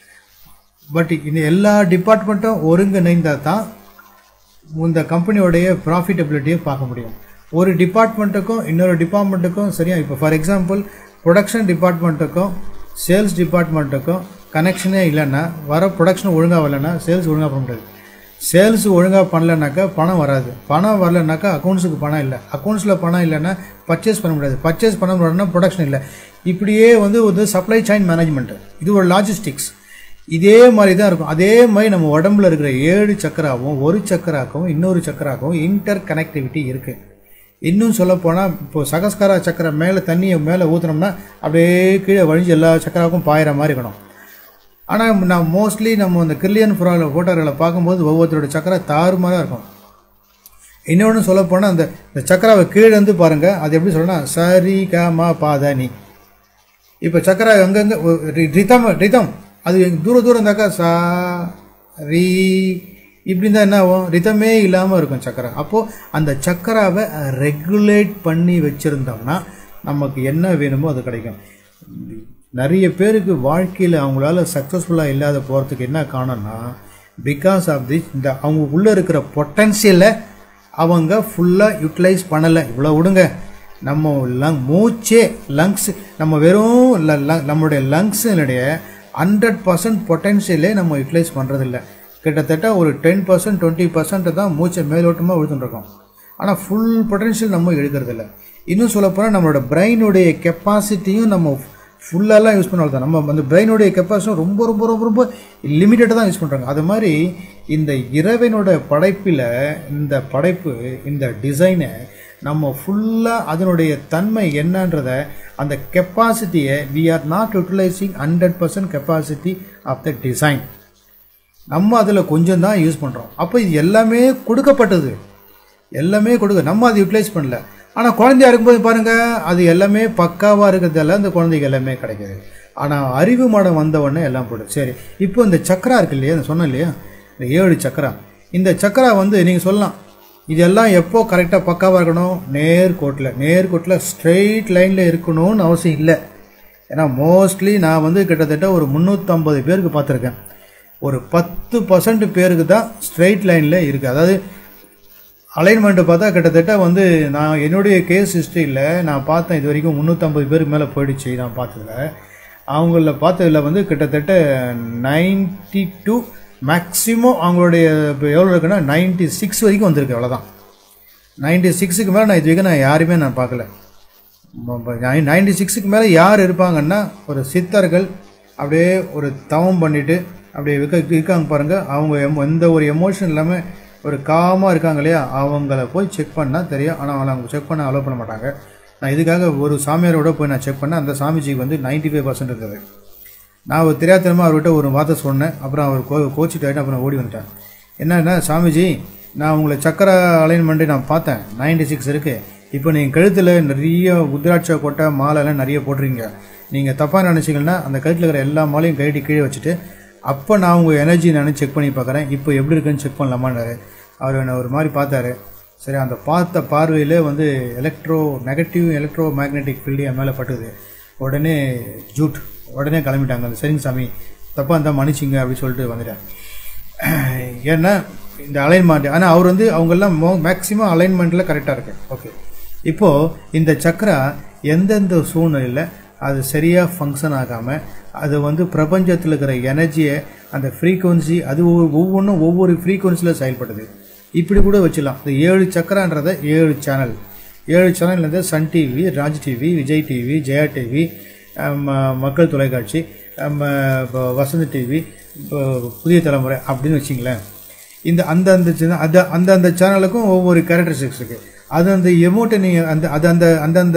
A: பட் இந்த எல்லா டிபார்ட்மெண்ட்டும் ஒருங்கிணைந்தால் தான் இந்த கம்பெனியோடைய ப்ராஃபிட்டபிலிட்டியை பார்க்க முடியும். ஒரு டிபார்ட்மெண்ட்டுக்கும் இன்னொரு டிபார்ட்மெண்ட்டுக்கும் சரியா, இப்போ ஃபார் எக்ஸாம்பிள் ப்ரொடக்ஷன் டிபார்ட்மெண்ட்டுக்கும் சேல்ஸ் டிபார்ட்மெண்ட்டுக்கும் கனெக்ஷனே இல்லைன்னா, வர ப்ரொடக்ஷன் ஒழுங்காக வரலன்னா சேல்ஸ் ஒழுங்காக பண்ண முடியாது. சேல்ஸ் ஒழுங்காக பண்ணலனாக்கா பணம் வராது, பணம் வரலனாக்கா அக்கௌண்ட்ஸுக்கு பணம் இல்லை, அக்கௌண்ட்ஸில் பணம் இல்லைன்னா பர்ச்சேஸ் பண்ண முடியாது, பர்ச்சேஸ் பண்ண முடியாதுன்னா ப்ரொடக்ஷன் இல்லை. இப்படியே வந்து ஒரு சப்ளை செயின் மேனேஜ்மெண்ட்டு, இது ஒரு லாஜிஸ்டிக்ஸ். இதே மாதிரி தான் இருக்கும். அதே மாதிரி நம்ம உடம்புல இருக்கிற 7 சக்கராவும் ஒரு சக்கராக்கும் இன்னொரு சக்கராக்கும் இன்டர் கனெக்டிவிட்டி இருக்குது. இன்னும் சொல்லப்போனால் இப்போ சகஸ்கரா சக்கரை மேலே தண்ணியை மேலே ஊற்றுனோம்னா அப்படியே கீழே வழிஞ்சு எல்லா சக்கராவுக்கும் பாயிற மாதிரி இருக்கணும். ஆனால் நான் மோஸ்ட்லி நம்ம இந்த கிரில்லியன் ஃபோட்டோகளை பார்க்கும்போது ஒவ்வொருத்தரோட சக்கரை தாறுமாறாக இருக்கும். இன்னொன்று சொல்லப்போனால் இந்த சக்கராவை கீழே வந்து பாருங்கள், அது எப்படி சொல்லணும்னா சரி கமா பாதனி. இப்போ சக்கரா அங்கங்கே ரிதம் அது தூரம் இருந்தாக்கா சா ரீ இப்படி தான் என்ன ஆகும், ரிதமே இல்லாமல் இருக்கும் சக்கரை. அப்போது அந்த சக்கராவை ரெகுலேட் பண்ணி வச்சுருந்தோம்னா நமக்கு என்ன வேணுமோ அது கிடைக்கும். நிறைய பேருக்கு வாழ்க்கையில் அவங்களால சக்ஸஸ்ஃபுல்லாக இல்லாத போகிறதுக்கு என்ன காரணம்னா பிகாஸ் ஆஃப் திஸ், இந்த அவங்க உள்ளே இருக்கிற பொட்டன்ஷியலை அவங்க ஃபுல்லாக யூட்டிலைஸ் பண்ணலை. இவ்வளோ விடுங்க, நம்ம மூச்சே லங்ஸ், நம்ம வெறும் நம்மளுடைய லங்ஸினுடைய 100% பொட்டன்ஷியலே நம்ம யூட்டிலைஸ் பண்ணுறதில்ல. கிட்டத்தட்ட ஒரு 10% 20% தான் மூச்சை மேலோட்டமாக விழுந்துருக்கோம். ஆனால் ஃபுல் பொட்டன்ஷியல் நம்ம எடுக்கிறதில்ல. இன்னும் சொல்லப்போனால் நம்மளோட பிரெயினுடைய கெப்பாசிட்டியும் நம்ம ஃபுல்லாலாம் யூஸ் பண்ணால் தான், நம்ம அந்த பிரெயினுடைய கெப்பாசிட்டியும் ரொம்ப ரொம்ப ரொம்ப ரொம்ப லிமிட்டடாக தான் யூஸ் பண்ணுறாங்க. அது மாதிரி இந்த இறைவனோட படைப்பில் இந்த டிசைனை நம்ம ஃபுல்லாக அதனுடைய தன்மை என்னன்றதை, அந்த கெப்பாசிட்டியை we are not utilizing 100% capacity of the design. நம்ம அதில் கொஞ்சம் தான் யூஸ் பண்ணுறோம். அப்போ இது எல்லாமே கொடுக்கப்பட்டது, எல்லாமே நம்ம அதை யூட்டிலைஸ் பண்ணல. ஆனால் குழந்தையா இருக்கும்போது பாருங்கள், அது எல்லாமே பக்காவாக இருக்கிறதால அந்த குழந்தைக்கு எல்லாமே கிடைக்கிது. ஆனால் அறிவு மாடம் வந்தவொடனே எல்லாம் போடும். சரி, இப்போ இந்த சக்கரா இருக்கு இல்லையா, நான் சொன்னேன் இல்லையா, இந்த 7 சக்கரா. இந்த சக்கரா வந்து நீங்கள் சொல்லலாம் இதெல்லாம் எப்போ கரெக்டாக பக்காவாக இருக்கணும், நேர்கோட்டில் ஸ்ட்ரெயிட் லைனில் இருக்கணும்னு அவசியம் இல்லை. ஏன்னா மோஸ்ட்லி நான் வந்து கிட்டத்தட்ட ஒரு 350 பேருக்கு பார்த்துருக்கேன். ஒரு 10% பேருக்கு தான் ஸ்ட்ரெயிட் லைனில் இருக்குது. அதாவது அலைன்மெண்ட்டு பார்த்தா கிட்டத்தட்ட வந்து நான் என்னுடைய கேஸ் ஹிஸ்ட்ரியில் நான் பார்த்தேன், இது வரைக்கும் 350 பேருக்கு மேலே போயிடுச்சு நான் பார்த்ததில். அவங்கள பார்த்ததில் வந்து கிட்டத்தட்ட 92 மேக்ஸிமம் அவங்களுடைய இப்போ எவ்வளோ இருக்குன்னா 96 வரைக்கும் வந்திருக்கு. அவ்வளோதான், 96க்கு மேலே நான் இது வரைக்கும் நான் யாருமே நான் பார்க்கல. 96க்கு மேலே யார் இருப்பாங்கன்னா ஒரு சித்தர்கள் அப்படியே ஒரு தவம் பண்ணிவிட்டு அப்படியே இருக்காங்க பாருங்கள். அவங்க எந்த ஒரு எமோஷன் இல்லாமல் ஒரு காமாக இருக்காங்க இல்லையா, அவங்கள போய் செக் பண்ணால் தெரியும். ஆனால் அவங்க செக் பண்ண அலோவ் பண்ண மாட்டாங்க. நான் இதுக்காக ஒரு சாமியாரோட போய் நான் செக் பண்ணேன். அந்த சாமிஜிக்கு வந்து 95% இருந்தது. நான் ஒரு தெரியாதனமாக அவர்கிட்ட ஒரு வார்த்தை சொன்னேன். அப்புறம் அவர் கோச்சிட்டு ஆகிட்டு அப்புறம் ஓடி வந்துட்டேன். என்னன்னா, சாமிஜி நான் உங்களை சக்கர அலைன்மெண்ட்டு நான் பார்த்தேன், 96 இருக்குது. இப்போ நீங்கள் கழுத்தில் நிறைய உத்ராட்ச கொட்டை மாலைலாம் நிறைய போட்டுறீங்க. நீங்கள் தப்பாக நினச்சிங்கன்னா அந்த கழுத்தில் இருக்கிற எல்லா மாலையும் கழட்டி கீழே வச்சுட்டு அப்போ நான் உங்கள் எனர்ஜி நான் செக் பண்ணி பார்க்குறேன், இப்போ எப்படி இருக்குன்னு செக் பண்ணலாமான்னாரு. அவர் என்னை ஒரு மாதிரி பார்த்தாரு. சரி, அந்த பார்த்த பார்வையில் வந்து நெகட்டிவ் எலக்ட்ரோ மேக்னெட்டிக் ஃபீல்டு என் மேலே பட்டுது. உடனே ஜூட் உடனே கிளம்பிட்டாங்க. அந்த சரிங்க சாமி தப்பாக இருந்தால் மன்னிச்சிங்க அப்படின்னு சொல்லிட்டு வந்துட்டார். ஏன்னா இந்த அலைன்மெண்ட், ஆனால் அவர் வந்து அவங்கெல்லாம் மேக்சிமம் அலைன்மெண்ட்டில் கரெக்டாக இருக்கு. ஓகே, இப்போது இந்த சக்கரா எந்தெந்த சூழ்நிலையில் அது சரியாக ஃபங்க்ஷன் ஆகாமல் அது வந்து பிரபஞ்சத்தில் இருக்கிற எனர்ஜியை அந்த ஃப்ரீக்குவன்சி அது ஒவ்வொன்றும் ஒவ்வொரு ஃப்ரீக்குவன்சியில் செயல்படுது. இப்படி கூட வச்சுக்கலாம். இந்த 7 சக்கரான்றதை 7 சேனல், 7 சேனல்லேருந்து Sun TV, Raj TV, Vijay TV, Jaya TV, மக்கள் தொலைக்காட்சி, வசந்த் டிவி, புதிய தலைமுறை அப்படின்னு வச்சிங்களேன். இந்த அந்தந்த சேனலுக்கும் ஒவ்வொரு கேரக்டரிஸ்டிக்ஸ் இருக்குது. அது அந்த எமோட்டை நீங்கள் அந்தந்த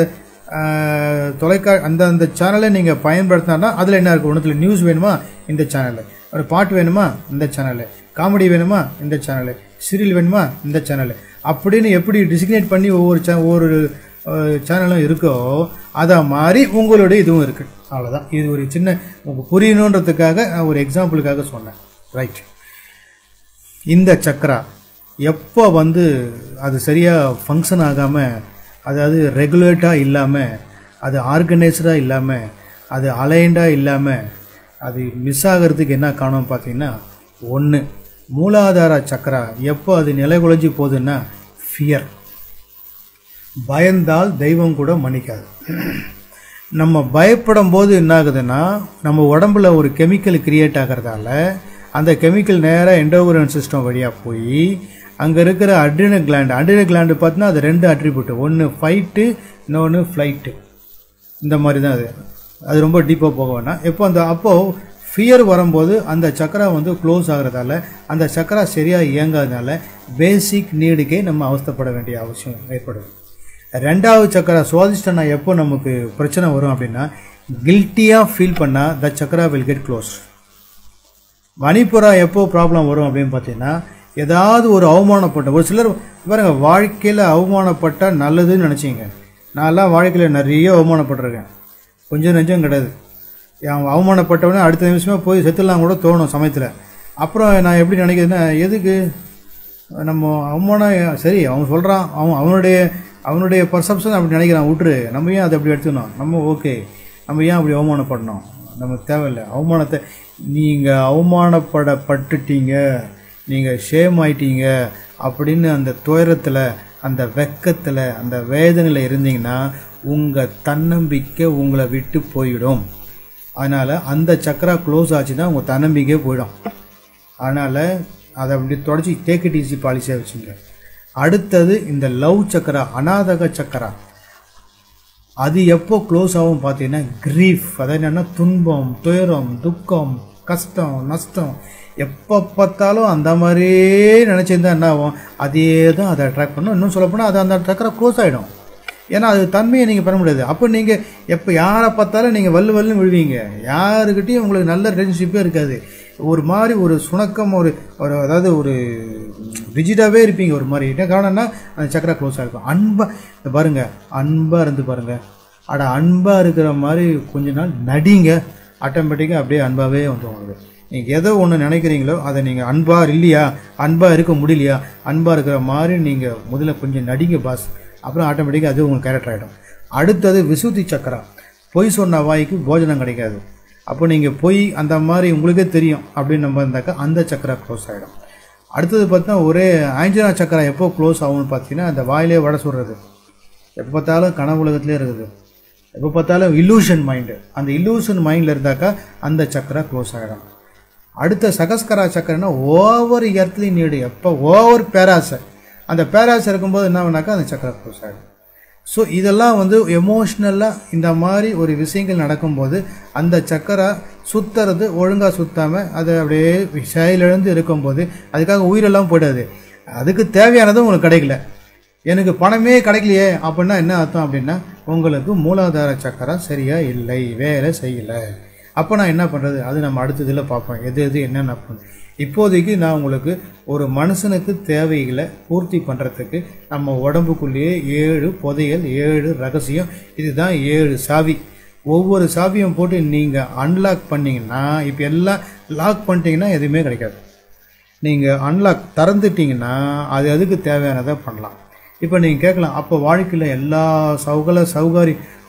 A: அந்தந்த சேனலை நீங்கள் பயன்படுத்தினா அதில் என்ன இருக்குது? ஒன்றுத்தில் நியூஸ் வேணுமா இந்த சேனலில், ஒரு பாட்டு வேணுமா இந்த சேனலு, காமெடி வேணுமா இந்த சேனலு, சீரியல் வேணுமா இந்த சேனலு அப்படின்னு எப்படி டிசிக்னேட் பண்ணி ஒவ்வொரு சேனலும் இருக்கோ அதை மாதிரி உங்களுடைய இதுவும் இருக்குது. அவ்வளோதான். இது ஒரு சின்ன உங்களுக்கு புரியணுன்றதுக்காக ஒரு எக்ஸாம்பிளுக்காக சொன்னேன். ரைட். இந்த சக்கரா எப்போ வந்து அது சரியாக ஃபங்க்ஷன் ஆகாமல், அதாவது ரெகுலேட்டாக இல்லாமல், அது ஆர்கனைஸ்டாக இல்லாமல், அது அலைண்டாக இல்லாமல் அது மிஸ் ஆகிறதுக்கு என்ன காரணம் பார்த்தீங்கன்னா, ஒன்று மூலாதார சக்கரா எப்போ அது நிலைகுலைஞ்சி போகுதுன்னா ஃபியர். பயந்தால் தெய்வம் கூட மன்னிக்காது. நம்ம பயப்படும் போது என்ன ஆகுதுன்னா நம்ம உடம்புல ஒரு கெமிக்கல் கிரியேட் ஆகிறதால அந்த கெமிக்கல் நேராக எண்டோக்ரைன் சிஸ்டம் வழியாக போய் அங்கே இருக்கிற அட்ரினல் கிளாண்டு பார்த்தீங்கன்னா அது 2 அட்ரிபியூட், ஒன்று ஃபைட்டு, இன்னொன்று ஃப்ளைட்டு. இந்த மாதிரி தான் அது ரொம்ப டீப்பாக போக வேணாம். அப்போது ஃபியர் வரும்போது அந்த சக்கரா வந்து க்ளோஸ் ஆகிறதால அந்த சக்கரா சரியாக இயங்காதனால பேசிக் நீடுக்கே நம்ம அவஸ்தைப்பட வேண்டிய அவசியம் ஏற்படுது. 2வது சக்கரா சுவாதிஷ்டனா எப்போ நமக்கு பிரச்சனை வரும் அப்படின்னா, கில்ட்டியாக ஃபீல் பண்ணால் the chakra will get close. Manipura எப்போ ப்ராப்ளம் வரும் அப்படின்னு பார்த்தீங்கன்னா, ஏதாவது ஒரு அவமானப்பட்ட ஒரு சிலர் பாருங்க, வாழ்க்கையில் அவமானப்பட்டால் நல்லதுன்னு நினச்சிங்க. நான்லாம் வாழ்க்கையில் நிறைய அவமானப்பட்டிருக்கேன், கொஞ்சம் நெஞ்சம் கிடையாது. அவமானப்பட்டவனே அடுத்த நிமிஷமாக போய் செத்துலாம் கூட தோணும் சமயத்தில். அப்புறம் நான் எப்படி நினைக்கிறதுன்னா, எதுக்கு நம்ம அவமானம், சரி அவன் சொல்கிறான், அவனுடைய பர்செப்ஷன் அப்படி நினைக்கிறான், விட்டுரு, நம்ம ஏன் அதை அப்படி எடுத்துக்கணும், நம்ம ஓகே, நம்ம ஏன் அப்படி அவமானப்படணும், நமக்கு தேவையில்லை அவமானத்தை. நீங்கள் அவமானப்பட்டுட்டீங்க, நீங்கள் ஷேம் ஆயிட்டீங்க அப்படின்னு அந்த துயரத்தில், அந்த வெக்கத்தில், அந்த வேதனையில் இருந்தீங்கன்னா உங்கள் தன்னம்பிக்கை உங்களை விட்டு போயிடும். அதனால் அந்த சக்கரா க்ளோஸ் ஆச்சுன்னா உங்கள் தன்னம்பிக்கையே போயிடும். அதனால் அதை அப்படி தொடச்சி டேக் இட் ஈஸி பாலிசியாக வச்சுங்க. அடுத்தது இந்த லவ் சக்கரா, அநாதக சக்கரா, அது எப்போ க்ளோஸ் ஆகும் பார்த்தீங்கன்னா கிரீஃப். அது என்னென்னா துன்பம், துயரம், துக்கம், கஷ்டம், நஷ்டம், எப்போ பார்த்தாலும் அந்த மாதிரியே நினச்சிருந்தா என்ன ஆகும், அதே தான் அதை அட்ராக்ட் பண்ணும். இன்னும் சொல்லப்போனால் அது அந்த சக்கரா க்ளோஸ் ஆகிடும். ஏன்னா அது தன்மையை நீங்கள் பண்ண முடியாது. அப்போ நீங்கள் எப்போ யாரை பார்த்தாலும் நீங்கள் வல்லுன்னு விழுவீங்க, யாருக்கிட்டையும் உங்களுக்கு நல்ல ரிலேஷன்ஷிப்பே இருக்காது. ஒரு மாதிரி ஒரு சுணக்கம், ஒரு அதாவது ஒரு ரிஜிடாகவே இருப்பீங்க. ஒரு மாதிரி என்ன காரணம்னா அந்த சக்கரா க்ளோஸாக இருக்கும். அன்பாக பாருங்கள், அன்பாக இருந்து பாருங்கள். அன்பாக இருக்கிற மாதிரி கொஞ்ச நாள் நடிங்க, ஆட்டோமேட்டிக்காக அப்படியே அன்பாகவே வந்து உங்களுக்கு நீங்கள் எதோ ஒன்று நினைக்கிறீங்களோ அதை நீங்கள் அன்பாக இல்லையா, அன்பாக இருக்க முடியலையா, அன்பாக இருக்கிற மாதிரி நீங்கள் முதல்ல கொஞ்சம் நடிங்க பாஸ், அப்புறம் ஆட்டோமேட்டிக்காக அது உங்களுக்கு கேரக்டர் ஆகிடும். அடுத்தது விசுத்தி சக்கரா, பொய் சொன்ன வாய்க்கு போஜனம் கிடைக்காது. அப்போ நீங்கள் பொய் அந்த மாதிரி உங்களுக்கே தெரியும் அப்படின்னு நம்ம இருந்தாக்கா அந்த சக்கரா க்ளோஸ் ஆகிடும். அடுத்தது பார்த்தா ஒரே ஆஞ்சனா சக்கரா எப்போ க்ளோஸ் ஆகும்னு பார்த்தீங்கன்னா, அந்த வாயிலே வடை சுடுறது, எப்போ பார்த்தாலும் கனவு உலகத்திலே இருக்குது, எப்போ பார்த்தாலும் இல்லூஷன் மைண்டு, அந்த இல்லூஷன் மைண்டில் இருந்தாக்கா அந்த சக்கரா க்ளோஸ் ஆகிடும். அடுத்த சகஸ்கரா சக்கரன்னா ஓவர் எர்த்லி நீடு, எப்போ ஓவர் பேராசை, அந்த பேராசை இருக்கும்போது என்ன பண்ணாக்கா அந்த சக்கரா க்ளோஸ் ஆகிடும். ஸோ இதெல்லாம் வந்து எமோஷ்னலாக இந்த மாதிரி ஒரு விஷயங்கள் நடக்கும்போது அந்த சக்கரா சுற்றுறது ஒழுங்காக சுற்றாமல் அது அப்படியே செயலிழந்து இருக்கும்போது அதுக்காக உயிரெல்லாம் போயிடாது. அதுக்கு தேவையானது உங்களுக்கு கிடைக்கல, எனக்கு பணமே கிடைக்கலையே அப்படின்னா என்ன அர்த்தம் அப்படின்னா உங்களுக்கு மூலாதார சக்கரா சரியாக இல்லை, வேலை செய்யலை. அப்போ நான் என்ன பண்ணுறது, அது நம்ம அடுத்ததில் பார்ப்போம் எது என்னென்ன பண்ணுறது. இப்போதைக்கு நான் உங்களுக்கு ஒரு மனுஷனுக்கு தேவைகளை பூர்த்தி பண்ணுறதுக்கு நம்ம உடம்புக்குள்ளேயே 7 புதையல், 7 ரகசியம், இதுதான் 7 சாவி. ஒவ்வொரு சாவியும் போட்டு நீங்கள் அன்லாக் பண்ணிங்கன்னா, இப்போ எல்லாம் லாக் பண்ணிட்டீங்கன்னா எதுவுமே கிடைக்காது. நீங்கள் அன்லாக் திறந்துட்டிங்கன்னா அது அதுக்கு தேவையானதை பண்ணலாம். இப்போ நீங்கள் கேட்கலாம், அப்போ வாழ்க்கையில் எல்லா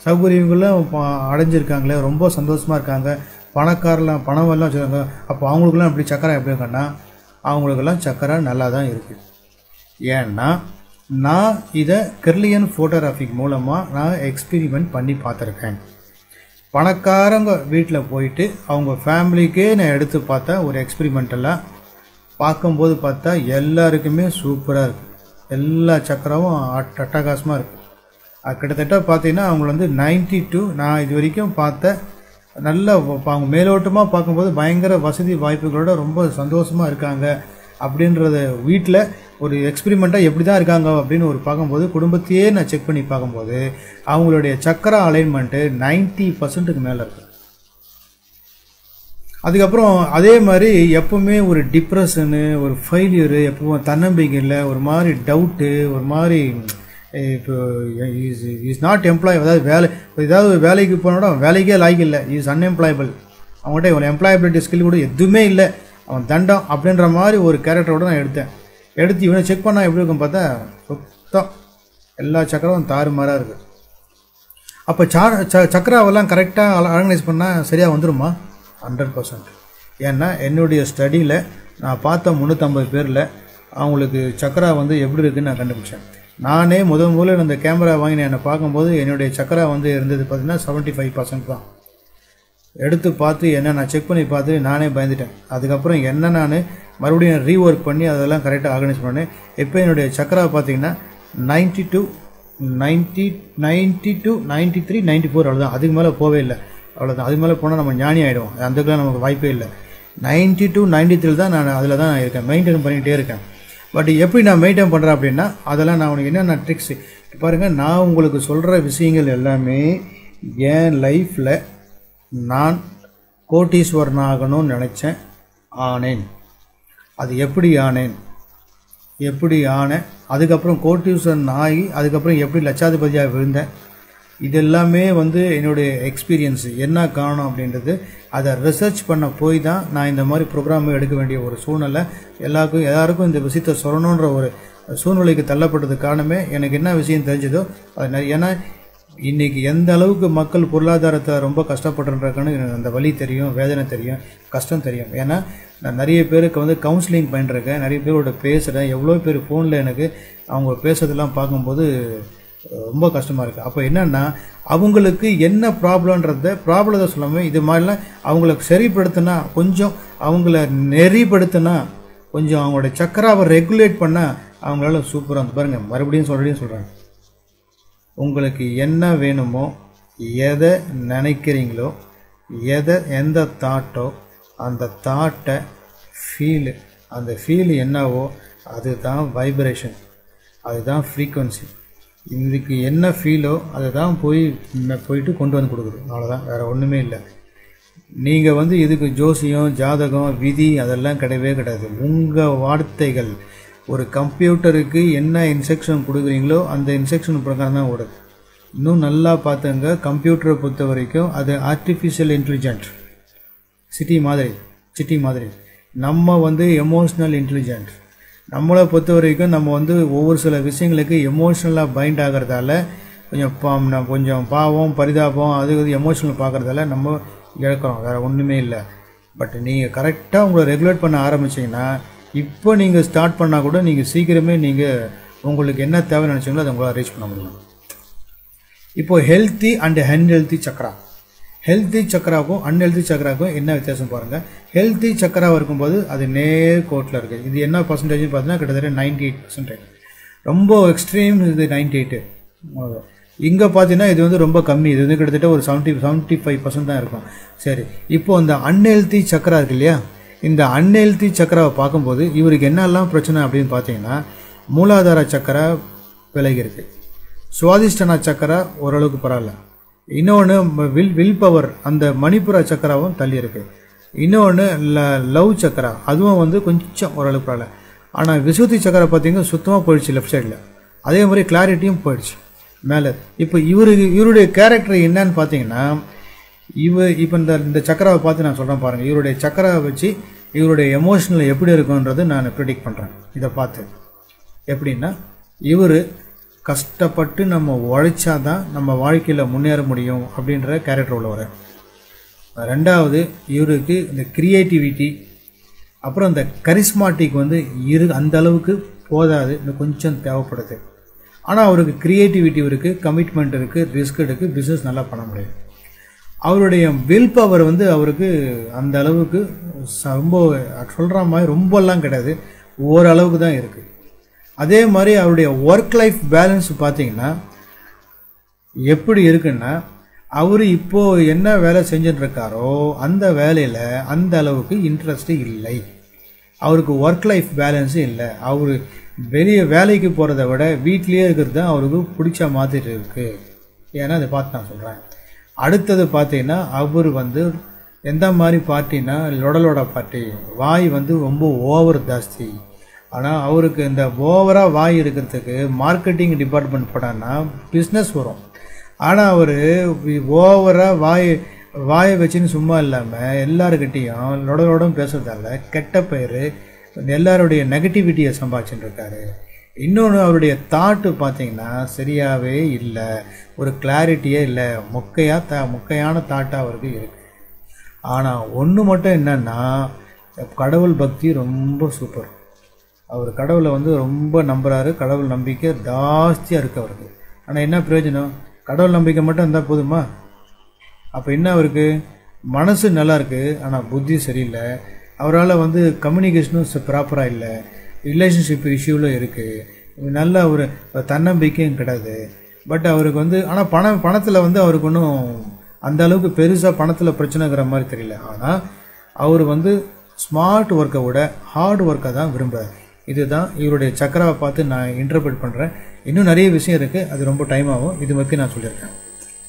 A: சௌகரியங்களும் அடைஞ்சிருக்காங்களே, ரொம்ப சந்தோஷமாக இருக்காங்க, பணக்காரெலாம் பணம் எல்லாம் வச்சுருக்காங்க. அப்போ அவங்களுக்குலாம் எப்படி சக்கரை எப்படி இருக்குன்னா அவங்களுக்கெல்லாம் சக்கரை நல்லா தான் இருக்குது. ஏன்னா நான் இதை கெர்லியன் ஃபோட்டோகிராஃபிக் மூலமாக நான் எக்ஸ்பெரிமெண்ட் பண்ணி பார்த்துருக்கேன். பணக்காரங்க வீட்டில் போயிட்டு அவங்க ஃபேமிலிக்கே நான் எடுத்து பார்த்தா ஒரு எக்ஸ்பெரிமெண்டெல்லாம் பார்க்கும்போது பார்த்தா எல்லாருக்குமே சூப்பராக இருக்குது. எல்லா சக்கரவும் அட்டகாசமாக இருக்குது. அது கிட்டத்தட்ட பார்த்தீங்கன்னா அவங்க வந்து 92 நான் இது வரைக்கும் பார்த்த நல்ல அவங்க மேலோட்டமாக பார்க்கும்போது பயங்கர வசதி வாய்ப்புகளோட ரொம்ப சந்தோஷமாக இருக்காங்க அப்படின்றத வீட்டில் ஒரு எக்ஸ்பெரிமெண்ட்டாக எப்படி தான் இருக்காங்க அப்படின்னு ஒரு பார்க்கும்போது குடும்பத்தையே நான் செக் பண்ணி பார்க்கும்போது அவங்களுடைய சக்கர அலைன்மெண்ட்டு 90% மேலே இருக்குது. அதுக்கப்புறம் அதே மாதிரி எப்பவுமே ஒரு டிப்ரெஷனு, ஒரு ஃபெயிலியரு, எப்பவும் தன்னம்பிக்கை இல்லை, ஒரு மாதிரி டவுட்டு, ஒரு மாதிரி இப்போ இஸ் நாட் எம்ப்ளாய், ஏதாவது வேலைக்கு போனோட வேலைக்கே லாய்க்கு இல்லை, இஸ் அன்எம்ப்ளாயபிள், அவங்கள்ட்ட இவன் எம்ப்ளாயபிலிட்டி ஸ்கில் கூட எதுவுமே இல்லை, அவன் தண்டம் அப்படின்ற மாதிரி ஒரு கேரக்டரோடு நான் எடுத்து இவனை செக் பண்ணால் எப்படி இருக்கும் பார்த்தா சுத்தம் எல்லா சக்கரவும் தாறுமாறாக இருக்குது. அப்போ சக்கராவெல்லாம் கரெக்டாக ஆர்கனைஸ் பண்ணால் சரியாக வந்துடுமா? 100%. ஏன்னா என்னுடைய ஸ்டடியில் நான் பார்த்த 350 பேரில் அவங்களுக்கு சக்கரா வந்து எப்படி இருக்குதுன்னு நான் கண்டுபிடிச்சேன். நானே முதல்ல அந்த கேமரா வாங்கி என்னை பார்க்கும்போது என்னுடைய சக்கரா வந்து இருந்தது பார்த்தீங்கன்னா 75% தான். எடுத்து பார்த்து என்ன நான் செக் பண்ணி பார்த்து நானே பயந்துட்டேன். அதுக்கப்புறம் என்ன நான் மறுபடியும் ரீஒர்க் பண்ணி அதெல்லாம் கரெக்டாக ஆர்கனைஸ் பண்ணேன். இப்போ என்னுடைய சக்கரா பார்த்தீங்கன்னா 92, 93, 94 அவ்வளோதான். அதுக்கு மேலே போவே இல்லை, அவ்வளோதான். அதுக்கு மேலே போனால் நம்ம ஞானி ஆகிடுவோம், அதுக்கெலாம் நமக்கு வாய்ப்பே இல்லை. 92, 93 தான் நான் அதில் தான் இருக்கேன், மெயின்டைன் பண்ணிகிட்டே இருக்கேன். பட் எப்படி நான் மெயின்டைன் பண்ணுறேன் அப்படின்னா அதெல்லாம் நான் உனக்கு என்னென்ன ட்ரிக்ஸ் பாருங்கள். நான் உங்களுக்கு சொல்கிற விஷயங்கள் எல்லாமே என் லைஃப்பில் நான் கோட்டீஸ்வரன் ஆகணும்னு நினச்சேன், ஆனேன். அது எப்படி ஆனேன், அதுக்கப்புறம் கோட்டீஸ்வரன் ஆகி அதுக்கப்புறம் எப்படி லட்சாதிபதியாக விழுந்தேன், இது எல்லாமே வந்து என்னுடைய எக்ஸ்பீரியன்ஸு. என்ன காரணம் அப்படின்றது அதை ரிசர்ச் பண்ண போய் தான் நான் இந்த மாதிரி ப்ரோக்ராம் எடுக்க வேண்டிய ஒரு சூழ்நிலை, எல்லாருக்கும் இந்த விஷயத்தை சொல்லணுன்ற ஒரு சூழ்நிலைக்கு தள்ளப்பட்டது காரணமே எனக்கு என்ன விஷயம் தெரிஞ்சதோ அது. ஏன்னா இன்றைக்கி எந்த அளவுக்கு மக்கள் பொருளாதாரத்தை ரொம்ப கஷ்டப்பட்டுருக்கான்னு எனக்கு அந்த வலி தெரியும், வேதனை தெரியும், கஷ்டம் தெரியும். ஏன்னா நான் நிறைய பேருக்கு வந்து கவுன்சிலிங் பண்ணிருக்கேன், நிறைய பேரோட பேசுகிறேன், எவ்வளோ பேர் ஃபோனில் எனக்கு அவங்க பேசுறதெல்லாம் பார்க்கும்போது ரொம்ப கஷ்டமாக இருக்குது. அப்போ என்னென்னா அவங்களுக்கு என்ன ப்ராப்ளத்தை சொல்லாமல் இது மாதிரிலாம் அவங்களுக்கு சரிப்படுத்தினா, கொஞ்சம் அவங்கள நெறிப்படுத்தினா, கொஞ்சம் அவங்களோட சக்கராவை ரெகுலேட் பண்ணால் அவங்களால சூப்பராக வந்து பாருங்கள். மறுபடியும் சொல்கிறேன், உங்களுக்கு என்ன வேணுமோ, எதை நினைக்கிறீங்களோ, எந்த தாட்டோ அந்த தாட்டை அந்த ஃபீலு என்னவோ அதுதான் வைப்ரேஷன், அதுதான் ஃப்ரீக்குவன்சி. இதுக்கு என்ன ஃபீலோ அதை தான் போயிட்டு கொண்டு வந்து கொடுக்குது, அவ்வளோதான், வேறு ஒன்றுமே இல்லை. நீங்கள் வந்து இதுக்கு ஜோசியம், ஜாதகம், விதி அதெல்லாம் கிடையவே கிடையாது. உங்கள் வார்த்தைகள் ஒரு கம்ப்யூட்டருக்கு என்ன இன்ஸ்ட்ரக்ஷன் கொடுக்குறீங்களோ அந்த இன்ஸ்ட்ரக்ஷன் பிரகாரம் தான் ஓடுது. இன்னும் நல்லா பார்த்துங்க, கம்ப்யூட்டரை பொறுத்த வரைக்கும் அது ஆர்டிஃபிஷியல் இன்டெலிஜென்ட் சிட்டி மாதிரி. நம்ம வந்து எமோஷ்னல் இன்டெலிஜென்ட். நம்மளை பொறுத்த வரைக்கும் நம்ம வந்து ஒவ்வொரு சில விஷயங்களுக்கு எமோஷ்னலாக பைண்ட் ஆகிறதால கொஞ்சம் பாவம், பரிதாபம், அது எமோஷ்னல் பார்க்குறதால நம்ம இழக்கிறோம், வேறு ஒன்றுமே இல்லை. பட் நீங்கள் கரெக்டாக உங்களை ரெகுலேட் பண்ண ஆரம்பிச்சிங்கன்னா இப்போ நீங்கள் ஸ்டார்ட் பண்ணால் கூட நீங்கள் சீக்கிரமே உங்களுக்கு என்ன தேவை நினச்சிங்களோ அதை உங்களால் ரீச் பண்ண முடியும். இப்போது healthy and unhealthy chakra, healthy சக்கராவுக்கும் அன்ஹெல்த்தி சக்கராவுக்கும் என்ன வித்தியாசம் பாருங்கள். ஹெல்த்தி சக்கராக இருக்கும்போது அது நேர்கோட்டில் இருக்குது. இது என்ன பர்சன்டேஜ்னு பார்த்தீங்கன்னா கிட்டத்தட்ட 98%. ரொம்ப எக்ஸ்ட்ரீம் இது 98. இங்கே பார்த்தீங்கன்னா இது வந்து ரொம்ப கம்மி, இது வந்து கிட்டத்தட்ட ஒரு 75% தான் இருக்கும். சரி, இப்போது இந்த அன்ஹெல்த்தி சக்கரா இருக்கு இல்லையா, இந்த அன்ஹெல்த்தி சக்கராவை பார்க்கும்போது இவருக்கு என்னெல்லாம் பிரச்சனை அப்படின்னு பார்த்தீங்கன்னா மூலாதார சக்கரா விலகி இருக்குது, சுவாதிஷ்டனா சக்கரா ஓரளவுக்கு பரவாயில்ல, இன்னொன்று வில் பவர் அந்த மணிப்புர சக்கராவும் தள்ளி இருக்குது, இன்னொன்று லவ் சக்கரா அதுவும் வந்து கொஞ்சம் ஓரளவுக்கு பரவாயில்ல. ஆனால் விசுத்தி சக்கரா பார்த்தீங்கன்னா சுத்தமாக போயிடுச்சு லெஃப்ட் சைடில், அதே மாதிரி கிளாரிட்டியும் போயிடுச்சு மேலே. இப்போ இவருடைய கேரக்டர் என்னன்னு பார்த்தீங்கன்னா இப்போ இந்த சக்கராவை பார்த்து நான் சொல்கிறேன் பாருங்கள். இவருடைய சக்கராவை வச்சு இவருடைய எமோஷனல் எப்படி இருக்குன்றது நான் ப்ரிடிக்ட் பண்ணுறேன். இதை பார்த்து எப்படின்னா இவர் கஷ்டப்பட்டு நம்ம உழைச்சாதான் நம்ம வாழ்க்கையில் முன்னேற முடியும் அப்படின்ற கேரக்டர் உள்ளவர். ரெண்டாவது, இவருக்கு இந்த கிரியேட்டிவிட்டி அப்புறம் இந்த கரிஸ்மாட்டிக் வந்து அந்த அளவுக்கு போதாது, இன்னும் கொஞ்சம் தேவைப்படுது. ஆனால் அவருக்கு கிரியேட்டிவிட்டி இருக்குது, கமிட்மெண்ட் இருக்குது, ரிஸ்க் இருக்குது, பிஸ்னஸ் நல்லா பண்ண முடியும். அவருடைய வில் பவர் வந்து அவருக்கு அந்த அளவுக்கு ரொம்ப சொல்கிற மாதிரி ரொம்பலாம் கிடையாது, ஓரளவுக்கு தான் இருக்குது. அதே மாதிரி அவருடைய ஒர்க் லைஃப் பேலன்ஸ் பார்த்தீங்கன்னா எப்படி இருக்குன்னா, அவர் இப்போது என்ன வேலை செஞ்சுட்டு இருக்காரோ அந்த வேலையில் அந்த அளவுக்கு இன்ட்ரெஸ்ட் இல்லை. அவருக்கு ஒர்க் லைஃப் பேலன்ஸு இல்லை. அவர் வெளியே வேலைக்கு போகிறத விட வீட்லேயே இருக்கிறது தான் அவருக்கு பிடிச்ச மாதிரி இருக்குது. ஏன்னா அதை பார்த்து நான் சொல்கிறேன். அடுத்தது பார்த்தீங்கன்னா, அவர் வந்து எந்த மாதிரி பார்ட்டினா லொடலோட பார்ட்டி, வாய் வந்து ரொம்ப ஓவர் ஜாஸ்தி. ஆனால் அவருக்கு இந்த ஓவராக வாய் இருக்கிறதுக்கு மார்க்கெட்டிங் டிபார்ட்மெண்ட் போட்டான்னா பிஸ்னஸ் வரும். ஆனால் அவர் ஓவராக வாயை வச்சுன்னு சும்மா இல்லாமல் எல்லாருக்கிட்டேயும் லொடலோடும் பேசுறதால கெட்ட பெயர், எல்லாருடைய நெகட்டிவிட்டியை சம்பாதிச்சுட்டு இருக்காரு. இன்னொன்று, அவருடைய தாட்டு பார்த்தீங்கன்னா சரியாகவே இல்லை, ஒரு கிளாரிட்டியே இல்லை, மொக்கையான தாட்டாக அவருக்கு இருக்கு. ஆனால் ஒன்று மட்டும் என்னன்னா, கடவுள் பக்தி ரொம்ப சூப்பர். அவர் கடவுளை வந்து ரொம்ப நம்புறாரு, கடவுள் நம்பிக்கை ஜாஸ்தியாக இருக்கு அவருக்கு. ஆனால் என்ன பிரயோஜனம்? கடவுள் நம்பிக்கை மட்டும் இருந்தால் போதுமா? அப்போ என்ன, அவருக்கு மனசு நல்லா இருக்குது ஆனால் புத்தி சரியில்லை. அவரால் வந்து கம்யூனிகேஷனும் ப்ராப்பராக இல்லை, ரிலேஷன்ஷிப் இஷ்யூவில் இருக்குது, நல்ல ஒரு தன்னம்பிக்கையும் கிடையாது. பட் அவருக்கு வந்து ஆனால் பணத்தில் வந்து அவருக்கு ஒன்றும் அந்த அளவுக்கு பெருசாக பணத்தில் பிரச்சனைங்கிற மாதிரி தெரியல. ஆனால் அவர் வந்து ஸ்மார்ட் ஒர்க்கை விட ஹார்ட் ஒர்க்கை தான் விரும்புகிறார். இதுதான் இவருடைய சக்கராவை பார்த்து நான் இன்டர்பிரட் பண்ணுறேன். இன்னும் நிறைய விஷயம் இருக்குது, அது ரொம்ப டைம் ஆகும். இது பற்றி நான் சொல்லியிருக்கேன்.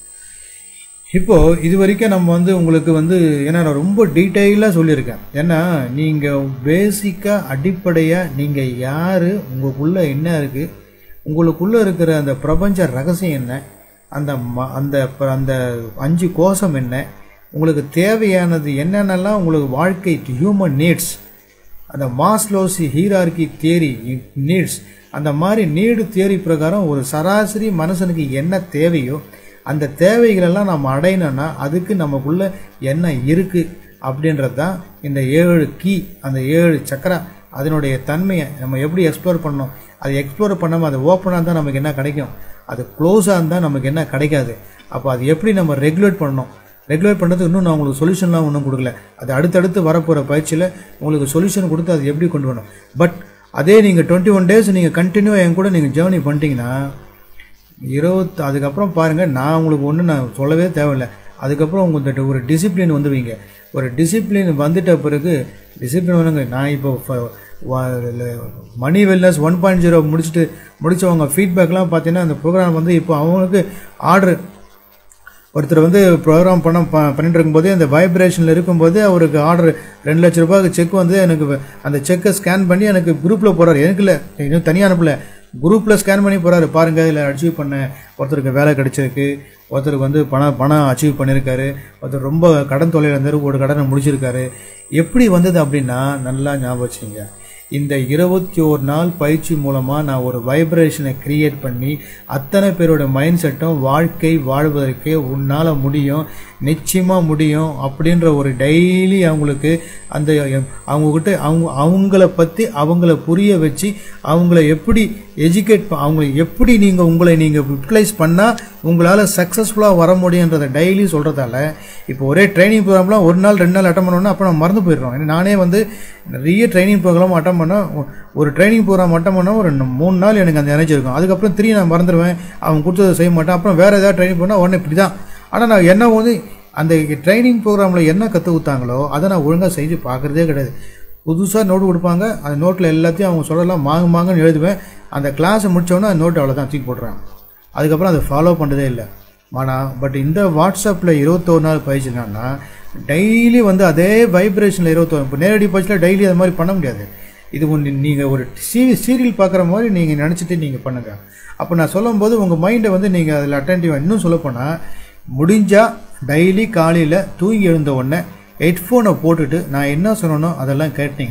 A: இப்போது இது வரைக்கும் நம்ம வந்து உங்களுக்கு வந்து ஏன்னா நான் ரொம்ப டீட்டெயிலாக சொல்லியிருக்கேன். ஏன்னா நீங்கள் பேசிக்காக அடிப்படையாக நீங்கள் யார், உங்களுக்குள்ளே என்ன இருக்குது, உங்களுக்குள்ளே இருக்கிற அந்த பிரபஞ்ச ரகசியம் என்ன, அந்த அந்த அந்த 5 கோஷம் என்ன, உங்களுக்கு தேவையானது என்னென்னலாம், உங்களுக்கு வாழ்க்கை ஹியூமன் நீட்ஸ், அந்த மாஸ்லோஸ் ஹீரார்கி தியரி நீட்ஸ், அந்த மாதிரி நீடு தியரி பிரகாரம் ஒரு சராசரி மனுஷனுக்கு என்ன தேவையோ அந்த தேவைகளெல்லாம் நம்ம அடையணும்னா அதுக்கு நமக்குள்ள என்ன இருக்குது அப்படின்றது தான் இந்த 7 கீ, அந்த 7 சக்கரா. அதனுடைய தன்மையை நம்ம எப்படி எக்ஸ்ப்ளோர் பண்ணணும், அதை எக்ஸ்ப்ளோர் பண்ணாமல் அது ஓப்பனாக இருந்தால் நமக்கு என்ன கிடைக்கும், அது க்ளோஸாக இருந்தால் நமக்கு என்ன கிடைக்காது. அப்போ அது எப்படி நம்ம ரெகுலேட் பண்ணணும், ரெகுலேட் பண்ணுறதுக்கு இன்னும் நான் உங்களுக்கு சொல்யூஷன்லாம் ஒன்றும் கொடுக்கல. அது அடுத்தடுத்து வரப்போகிற பயிற்சியில் உங்களுக்கு சொல்யூஷன் கொடுத்து அது எப்படி கொண்டு வரணும். பட் அதே நீங்கள் 21 days நீங்கள் கண்டினியூ என் கூட நீங்கள் ஜேர்னி பண்ணிட்டீங்கன்னா அதுக்கப்புறம் பாருங்கள், நான் உங்களுக்கு நான் சொல்லவே தேவையில்லை. அதுக்கப்புறம் உங்களுக்கு ஒரு டிசிப்ளின் வந்துவீங்க. ஒரு டிசிப்ளின் வந்துட்ட பிறகு டிசிப்ளின் வந்துங்க. நான் இப்போ மணி வெல்னஸ் 1.0 முடிச்சவங்க ஃபீட்பேக்லாம் பார்த்தீங்கன்னா அந்த ப்ரோக்ராம் வந்து இப்போ அவங்களுக்கு ஆர்டர் ஒருத்தர் வந்து ப்ரோக்ராம் பண்ணிட்டு இருக்கும்போதே அந்த வைப்ரேஷனில் இருக்கும்போது அவருக்கு ஆர்டர் 2 லட்ச ரூபாய்க்கு செக் வந்து எனக்கு அந்த செக்கை ஸ்கேன் பண்ணி எனக்கு குரூப்பில் போகிறார். எனக்கு இல்லை, இன்னும் தனியாக அனுப்பல, குரூப்பில் ஸ்கேன் பண்ணி போகிறாரு. பாருங்கள், இதில் அச்சீவ் பண்ண ஒருத்தருக்கு வேலை கிடைச்சிருக்கு, ஒருத்தருக்கு வந்து பணம் அச்சீவ் பண்ணியிருக்காரு, ஒருத்தர் ரொம்ப கடன் தொலைவில் இருந்தார், ஒரு கடனை முடிச்சிருக்காரு. எப்படி வந்தது அப்படின்னா நல்லா ஞாபகம் வச்சுங்க, இந்த 21 நாள் பயிற்சி மூலமாக நான் ஒரு வைப்ரேஷனை கிரியேட் பண்ணி அத்தனை பேரோட மைண்ட் செட்டும் வாழ்க்கை வாழ்வதற்கு உன்னால் முடியும், நிச்சயமாக முடியும் அப்படின்ற ஒரு டெய்லி அவங்களுக்கு அந்த அவங்கக்கிட்ட அவங்கள பற்றி அவங்கள புரிய வச்சு அவங்கள எப்படி எஜுகேட் அவங்கள எப்படி உங்களை யூட்டிலைஸ் பண்ணால் உங்களால் சக்ஸஸ்ஃபுல்லாக வர முடியுன்றதை டெய்லி சொல்கிறதால இப்போ ஒரே ட்ரைனிங் ப்ரோக்ராம்லாம் 1 நாள் 2 நாள் அட்டன் பண்ணோன்னா அப்போ நம்ம மறந்து போயிடுறோம். ஏன்னா நானே வந்து நிறைய ட்ரைனிங் ப்ரோக்ராம் அட்டன் பண்ணால் ஒரு ட்ரைனிங் ப்ரோக்ராம் அட்டன் பண்ணால் ஒரு 3 நாள் எனக்கு அந்த எனர்ஜி இருக்கும். அதுக்கப்புறம் 3 நான் மறந்துடுவேன், அவங்க கொடுத்ததை செய்ய மாட்டேன். அப்புறம் வேறு ஏதாவது ட்ரைனிங் போனால் உடனே இப்படி தான். ஆனால் நான் என்ன வந்து அந்த ட்ரைனிங் ப்ரோக்ராமில் என்ன கற்று கொடுத்தாங்களோ அதை நான் ஒழுங்காக செஞ்சு பார்க்குறதே கிடையாது. புதுசாக நோட்டு கொடுப்பாங்க, அந்த நோட்டில் எல்லாத்தையும் அவங்க சொல்லலாம் மாங்கன்னு எழுதுவேன். அந்த கிளாஸை முடித்தோன்னே அந்த நோட்டு அவ்வளோதான் தூக்கி போட்டுறாங்க. அதுக்கப்புறம் அதை ஃபாலோ பண்ணுறதே இல்லை. ஆனால் பட் இந்த வாட்ஸ்அப்பில் 21 நாள் பயிற்சினா டெய்லி வந்து அதே வைப்ரேஷனில் 21. இப்போ நேரடி பயிற்சியில் டெய்லி அது மாதிரி பண்ண முடியாது. இது ஒன்று நீங்கள் ஒரு சீரியல் பார்க்குற மாதிரி நீங்கள் நினச்சிட்டு நீங்கள் பண்ணுங்கள். அப்போ நான் சொல்லும்போது உங்கள் மைண்டை வந்து நீங்கள் அதில் அட்டென்டிவாக இன்னும் சொல்லப்போனால் முடிஞ்சால் டெய்லி காலையில் தூங்கி எழுந்த உடனே ஹெட்ஃபோனை போட்டுட்டு நான் என்ன சொன்னனோ அதெல்லாம் கேட்டிங்கன்னா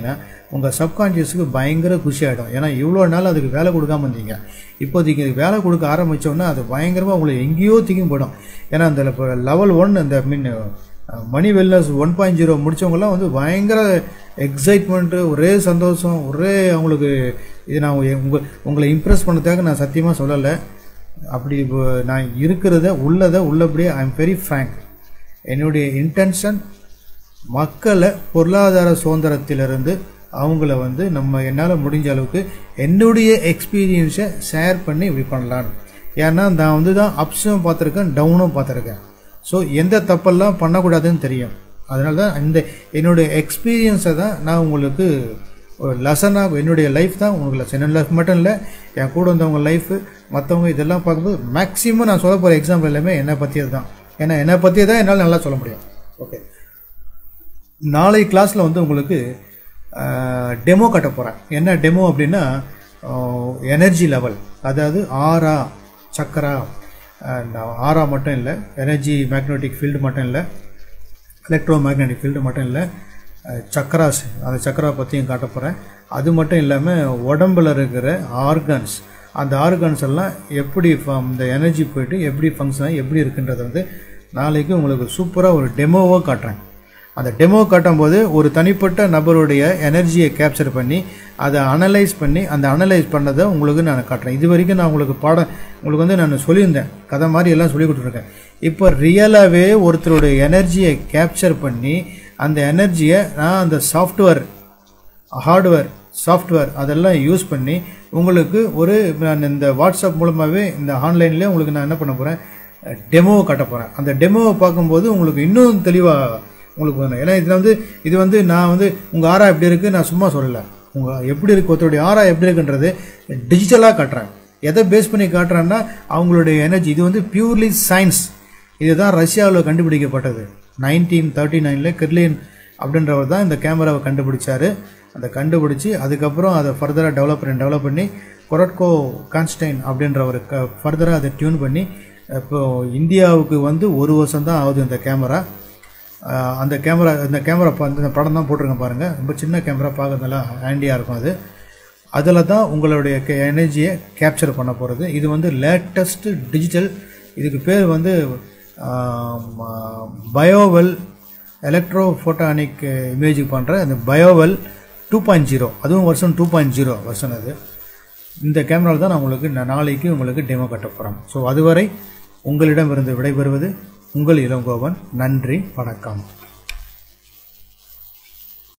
A: உங்கள் சப்கான்ஷியஸுக்கு பயங்கர குஷி ஆகிடும். ஏன்னா இவ்வளோ நாள் அதுக்கு வேலை கொடுக்காம இருந்தீங்க. இப்போதைக்கு வேலை கொடுக்க ஆரம்பித்தோன்னா அது பயங்கரமாக உங்களை எங்கேயோ தூக்கி போயிடும். ஏன்னா அந்த லெவல் 1 அந்த மணி வெல்னஸ் 1.0 முடித்தவங்கலாம் வந்து பயங்கர எக்ஸைட்மெண்ட்டு, ஒரே சந்தோஷம், ஒரே அவங்களுக்கு இது. நான் உங்களை இம்ப்ரெஸ் பண்ணதுக்காக நான் சத்தியமாக சொல்லலை. அப்படி நான் இருக்கிறத உள்ளபடியே ஐ எம் வெரி ஃப்ராங்க். என்னுடைய இன்டென்ஷன் மக்களை பொருளாதார சுதந்திரத்திலிருந்து அவங்கள வந்து என்னால் முடிஞ்ச அளவுக்கு என்னுடைய எக்ஸ்பீரியன்ஸை ஷேர் பண்ணி இப்படி பண்ணலான்னு. ஏன்னா நான் வந்து தான் அப்ஸும் பார்த்துருக்கேன், டவுனும் பார்த்துருக்கேன். ஸோ எந்த தப்பெல்லாம் பண்ணக்கூடாதுன்னு தெரியும். அதனால தான் என்னுடைய எக்ஸ்பீரியன்ஸை தான் நான் உங்களுக்கு ஒரு லெசனாக, என்னுடைய லைஃப் தான் உங்களுக்கு லெசன். என்னோட லைஃப் மட்டும் இல்லை, என் கூட வந்தவங்க லைஃபு, மற்றவங்க இதெல்லாம் பார்க்கும்போது மேக்ஸிமம் நான் சொல்ல போகிற எக்ஸாம்பிள் எல்லாமே என்னை பற்றியது தான். ஏன்னா என்னை பற்றியே தான் என்னால் நல்லா சொல்ல முடியும். ஓகே, நாளை கிளாஸில் வந்து உங்களுக்கு டெமோ கட்ட போகிறேன். என்ன டெமோ அப்படின்னா எனர்ஜி லெவல், அதாவது ஆரா சக்கரா. ஆரா மட்டும் இல்லை, எனர்ஜி மேக்னெட்டிக் ஃபீல்டு மட்டும் இல்லை, எலக்ட்ரோ மேக்னெட்டிக் ஃபீல்டு மட்டும் இல்லை, சக்கராஸ், அந்த சக்கரா பற்றியும் காட்ட போகிறேன். அது மட்டும் இல்லாமல் உடம்பில் இருக்கிற ஆர்கன்ஸ், அந்த ஆர்கன்ஸ் எல்லாம் எப்படி இந்த எனர்ஜி போயிட்டு எப்படி ஃபங்க்ஷனாக எப்படி இருக்குன்றதை வந்து நாளைக்கு உங்களுக்கு சூப்பராக ஒரு டெமோவாக காட்டுறேன். அந்த டெமோ காட்டும்போது ஒரு தனிப்பட்ட நபருடைய எனர்ஜியை கேப்சர் பண்ணி அதை அனலைஸ் பண்ணி அந்த அனலைஸ் பண்ணதை உங்களுக்கு நான் காட்டுறேன். இது வரைக்கும் நான் உங்களுக்கு வந்து நான் சொல்லியிருந்தேன், கதை மாதிரி எல்லாம் சொல்லி கொடுத்துருக்கேன். இப்போ ரியலாகவே ஒருத்தருடைய எனர்ஜியை கேப்சர் பண்ணி அந்த எனர்ஜியை நான் அந்த சாஃப்ட்வேர் அதெல்லாம் யூஸ் பண்ணி உங்களுக்கு நான் இந்த வாட்ஸ்அப் மூலமாகவே இந்த ஆன்லைன்லேயே உங்களுக்கு நான் என்ன பண்ண போகிறேன், டெமோவை காட்ட போகிறேன். அந்த டெமோவை பார்க்கும்போது உங்களுக்கு இன்னும் தெளிவாக உங்களுக்கு வேணும். ஏன்னா இது வந்து நான் வந்து உங்கள் ஆரா எப்படி இருக்குது நான் சும்மா சொல்லலை. உங்கள் எப்படி இருக்குது, ஒருத்தருடைய ஆரா எப்படி இருக்குன்றது டிஜிட்டலாக காட்டுறேன். எதை பேஸ் பண்ணி காட்டுறேன்னா அவங்களுடைய எனர்ஜி. இது வந்து பியூர்லி சயின்ஸ். இதுதான் ரஷ்யாவில் கண்டுபிடிக்கப்பட்டது. 1939 கிர்லியன் அப்படின்றவர் தான் இந்த கேமராவை கண்டுபிடிச்சார். அதை கண்டுபிடிச்சி அதுக்கப்புறம் அதை ஃபர்தராக டெவலப் பண்ணி கொரட்கோ கான்ஸ்டைன் அப்படின்றவர் ஃபர்தராக அதை டியூன் பண்ணி இப்போது இந்தியாவுக்கு வந்து 1 வருஷம் தான் ஆகுது இந்த கேமரா. அந்த கேமரா இந்த படம் தான் போட்டிருக்கேன் பாருங்கள். ரொம்ப சின்ன கேமரா, பார்க்கறதுலாம் ஹேண்டியாக இருக்கும். அதில் தான் உங்களுடைய எனர்ஜியை கேப்சர் பண்ண போகிறது. இது வந்து லேட்டஸ்ட்டு டிஜிட்டல். இதுக்கு பேர் வந்து பயோவெல் எலக்ட்ரோ ஃபோட்டானிக் இமேஜ் பண்ணுற அந்த பயோவெல் 2.0, அதுவும் வருஷன் 2.0 வருஷன். இந்த கேமராவில் தான் நான் உங்களுக்கு நாளைக்கு உங்களுக்கு டெமோ கட்ட போகிறேன். ஸோ அதுவரை உங்களிடமிருந்து விடைபெறுவது உங்கள் இளங்கோவன். நன்றி, வணக்கம்.